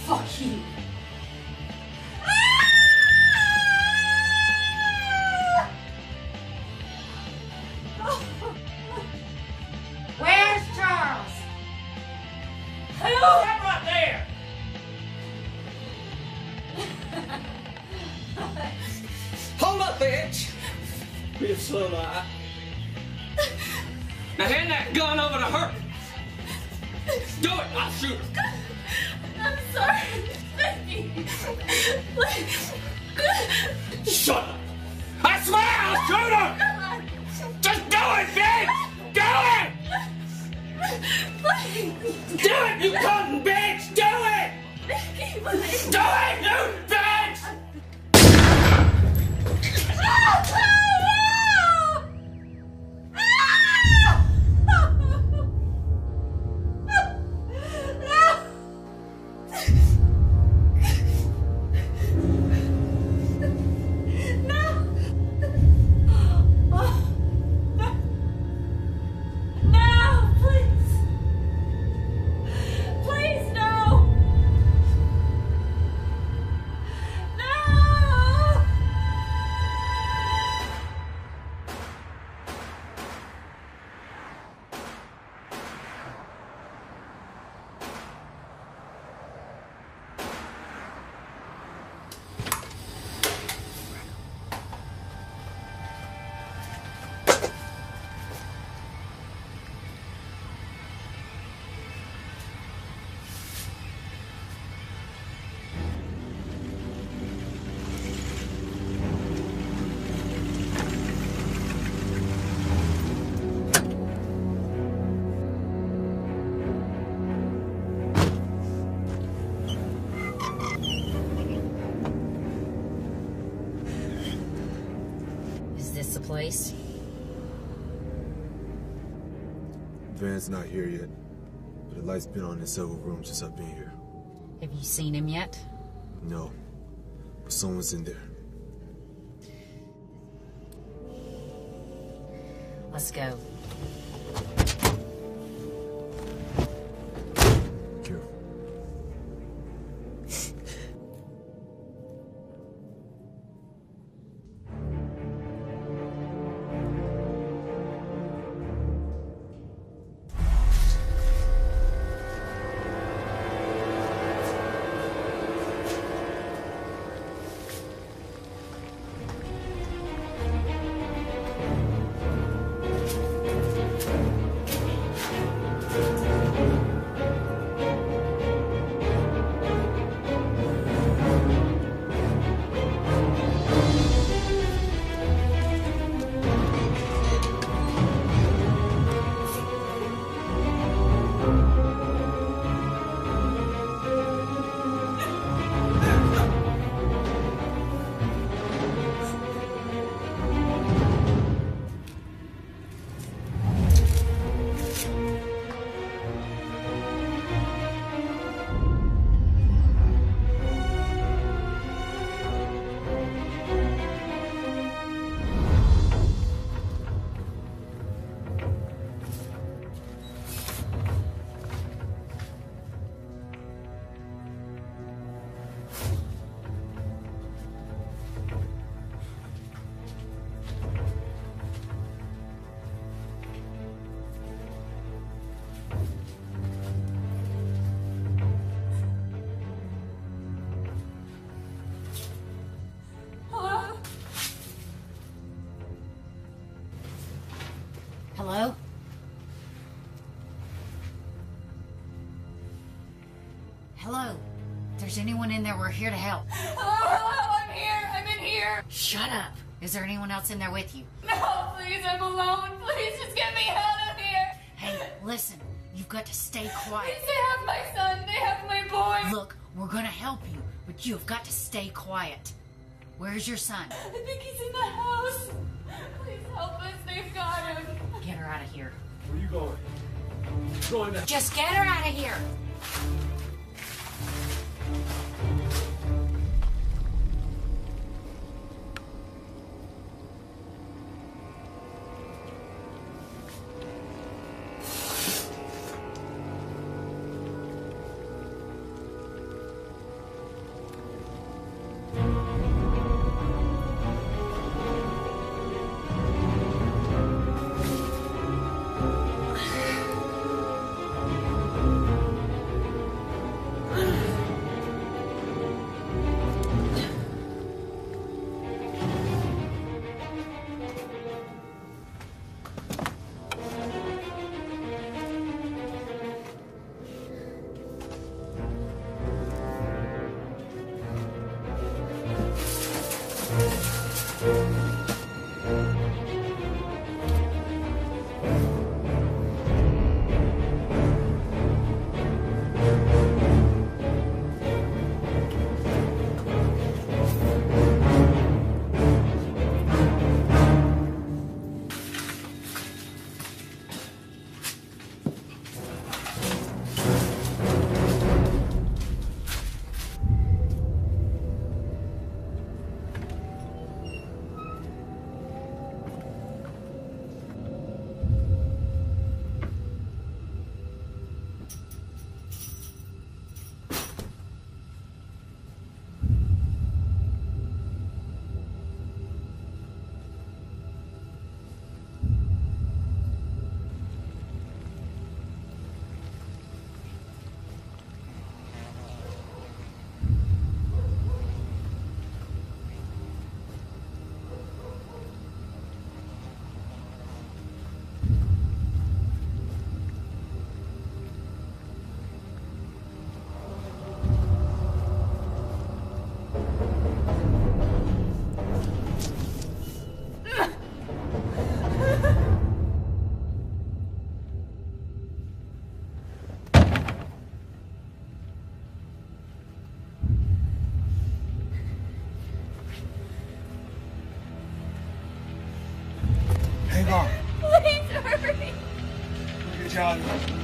Fuck you. Where's Charles? Who? That right there. Hold up, bitch. Be a slow lie. Now hand that gun over to her. Do it, I'll shoot her. I'm sorry, Becky. Please. Shut up. I swear I'll shoot her. Just do it, bitch. Do it. Please. Do it, you cotton bitch. Do it. Becky, please. Do it, you bitch. Place? Van's not here yet, but the light's been on in several rooms since I've been here. Have you seen him yet? No, but someone's in there. Let's go. Careful. Hello? Hello? If there's anyone in there, we're here to help. Oh, I'm here. I'm in here. Shut up. Is there anyone else in there with you? No, please, I'm alone. Please, just get me out of here. Hey, listen. You've got to stay quiet. Please, they have my son. They have my boy. Look, we're gonna help you, but you've got to stay quiet. Where's your son? I think he's in the house. Please help us. They've got him. Get her out of here. Where you going? Going to... Just get her out of here. John.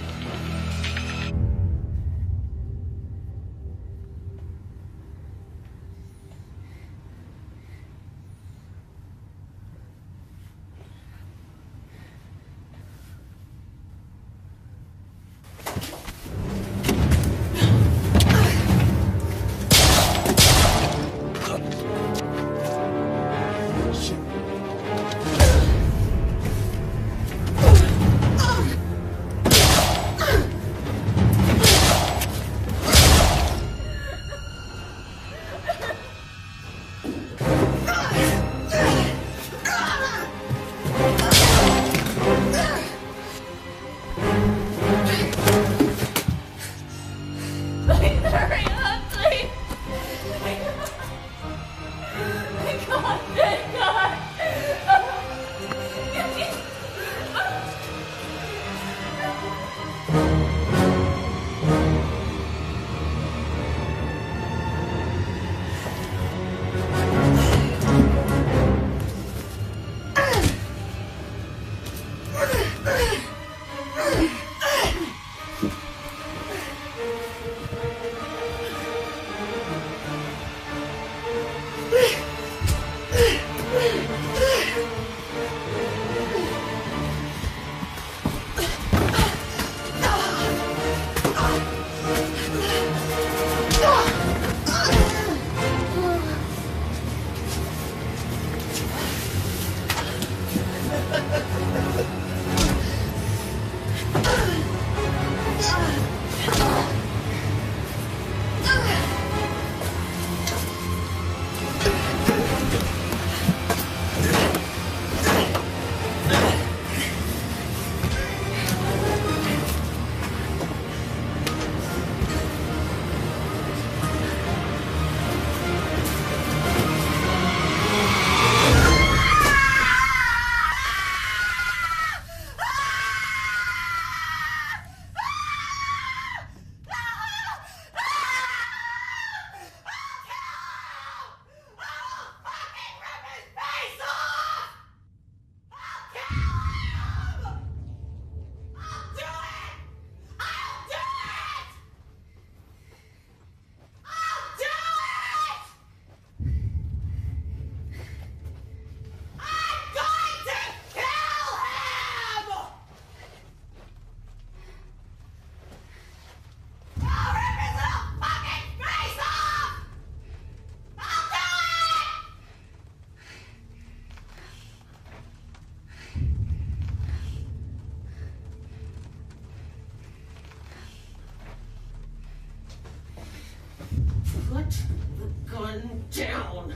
Put the gun down.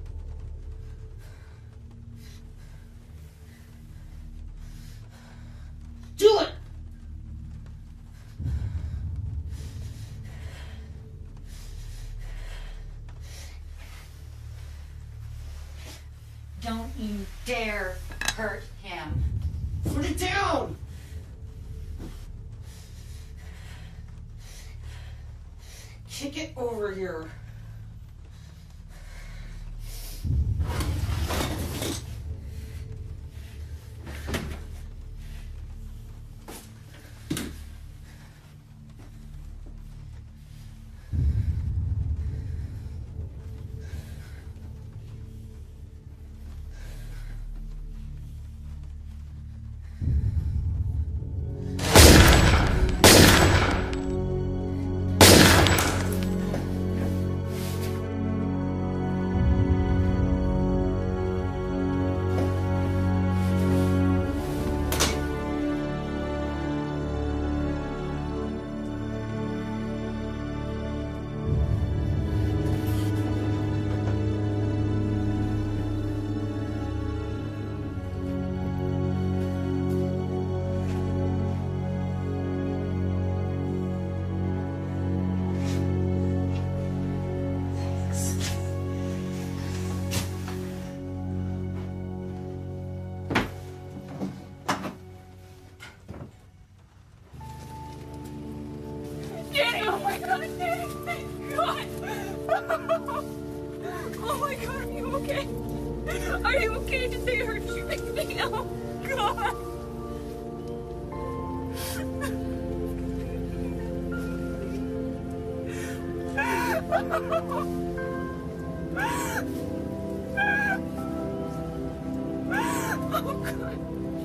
Do it! Don't you dare hurt him. Put it down! Kick it over here. Danny, oh my God, Danny, thank God. Oh my God, are you okay? Are you okay? Did they hurt you? Oh God. Oh, God.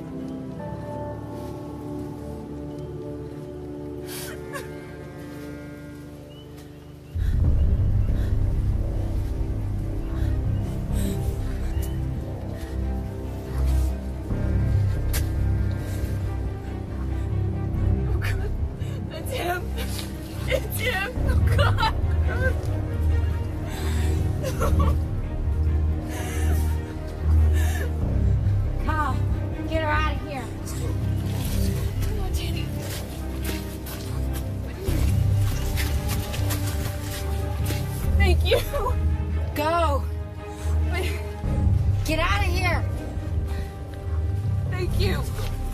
It's him! Oh, God! Kyle, get her out of here. Come on, Danny. Thank you. Go. Wait. Get out of here. Thank you.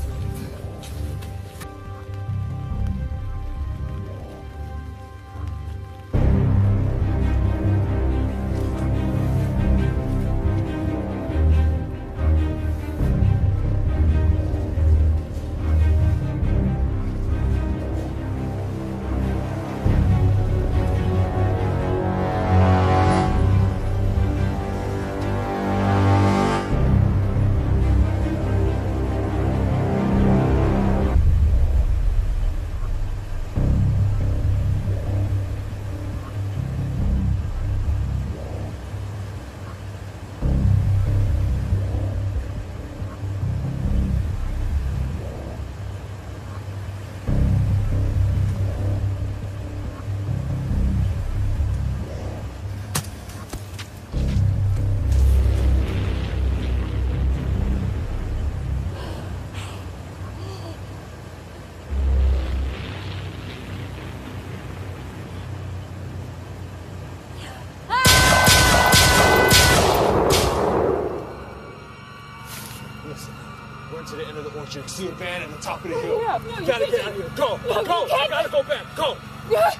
To the end of the orchard, see a van at the top of the hill. Yeah, no, you you gotta can't- get out of here. Go, No, go. you I can't- gotta go back. Go. Yeah.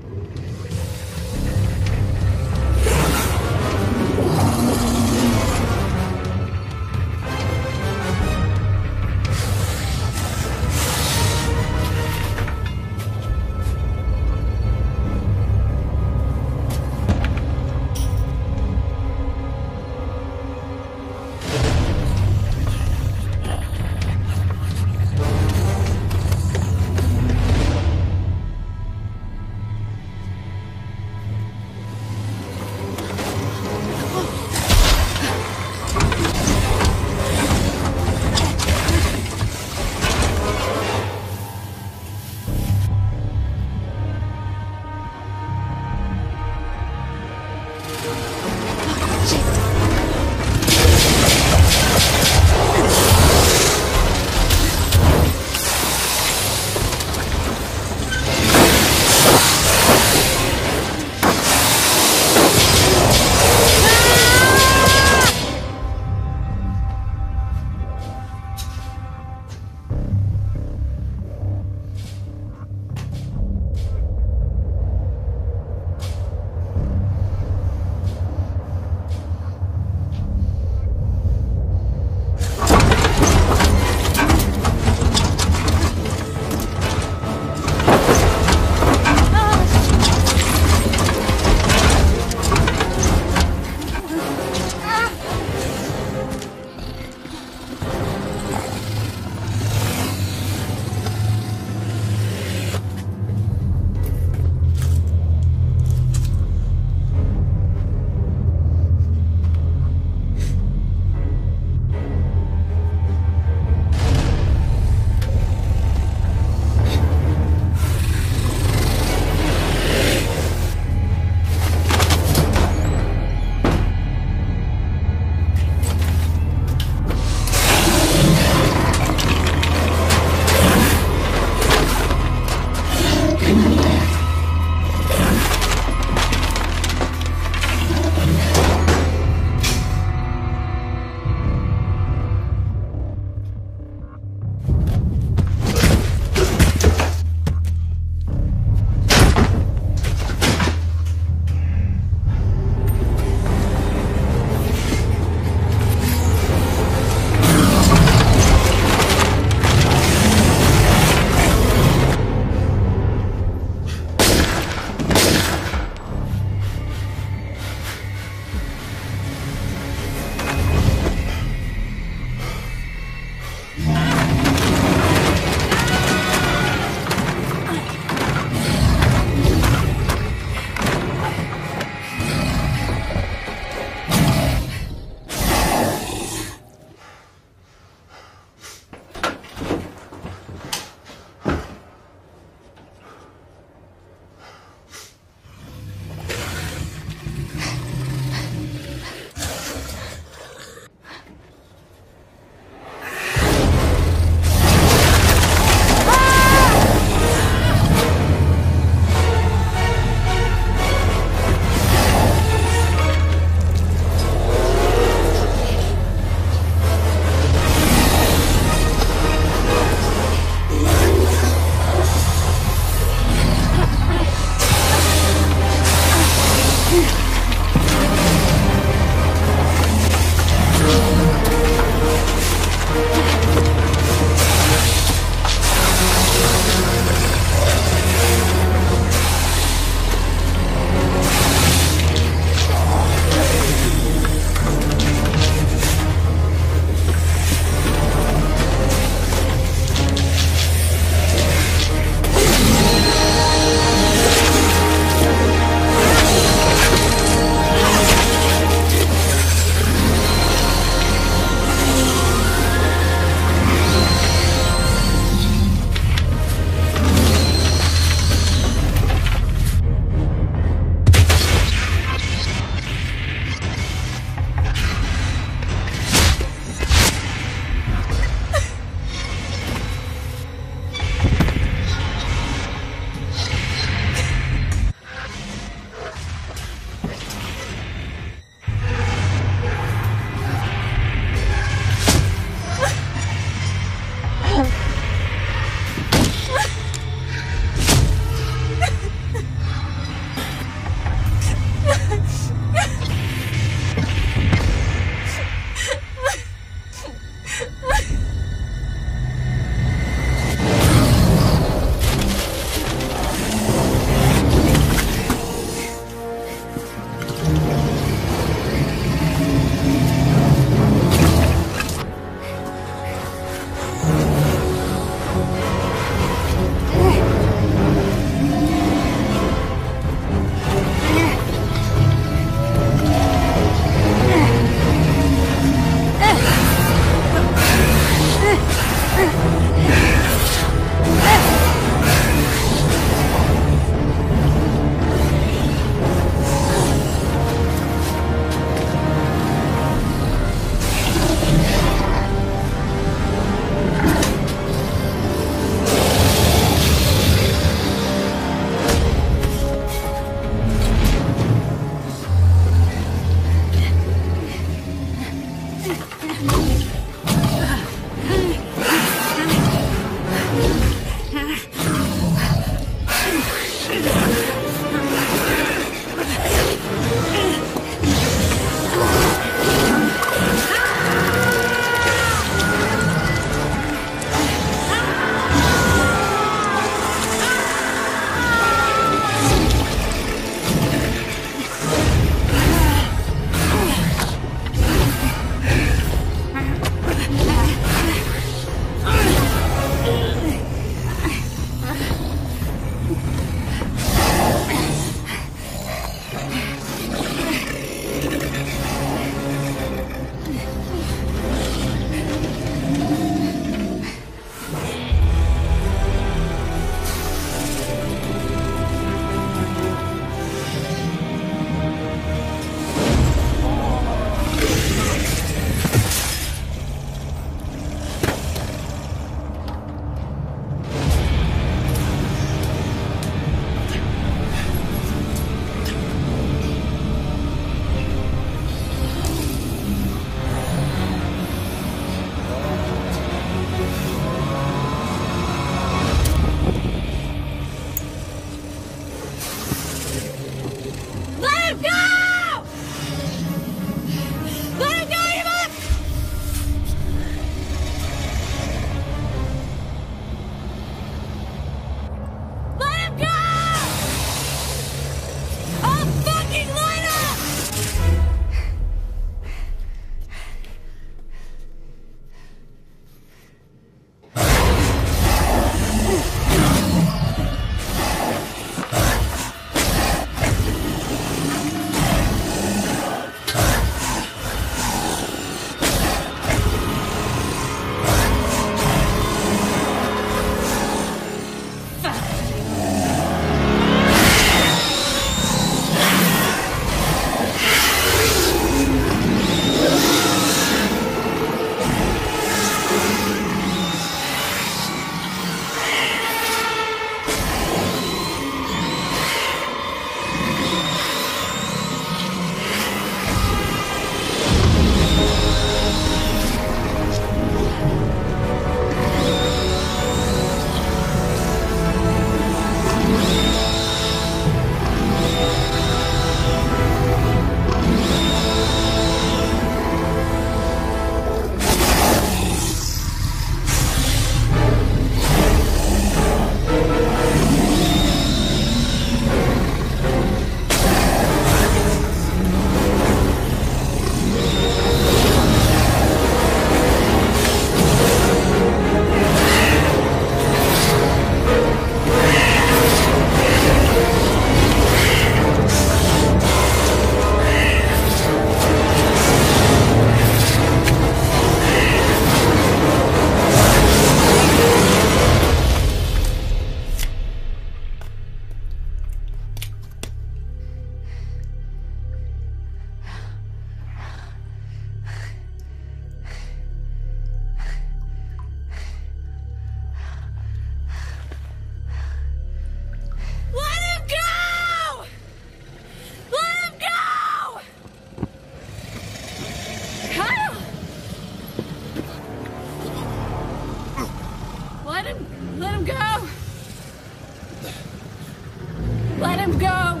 him go!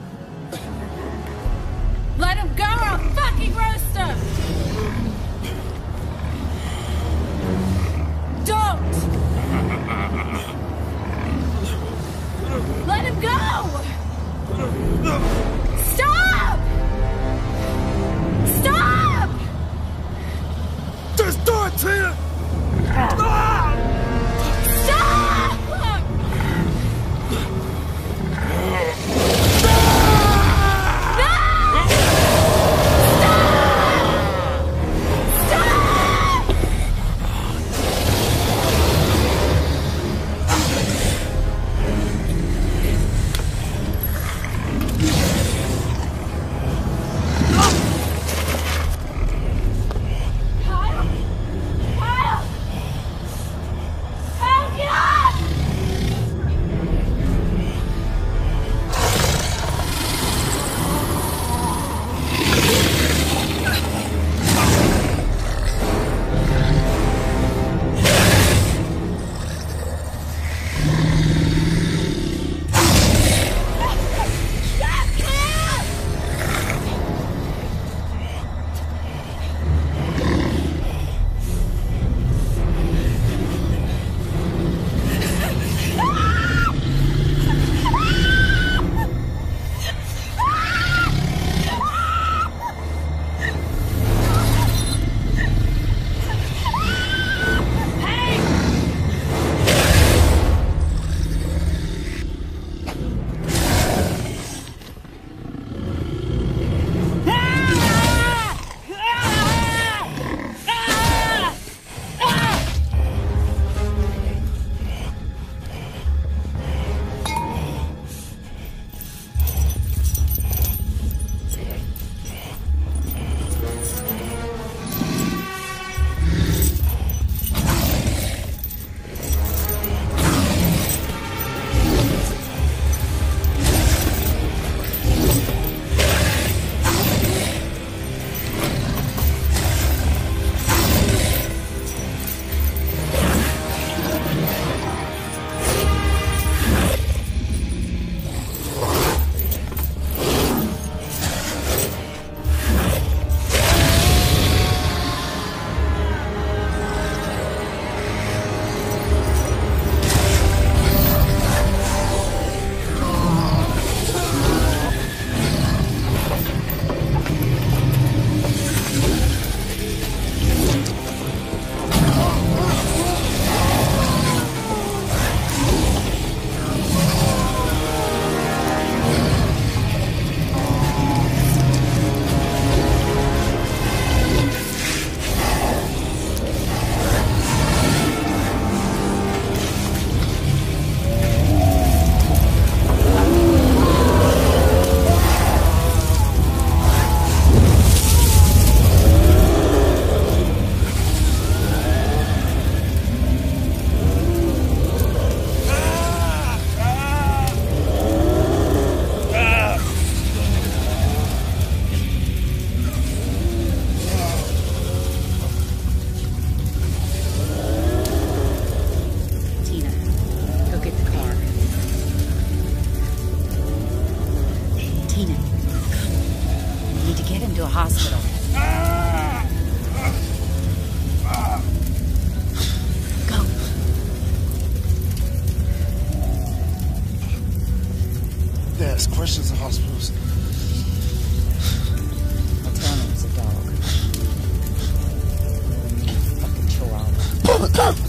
Let him go or I'll fucking roast him! Don't! Let him go! Stop! Stop! Just do it, Tina! Stop! hospital. Go. They ask questions in hospitals. I'll tell him it's a dog. Fucking chihuahua.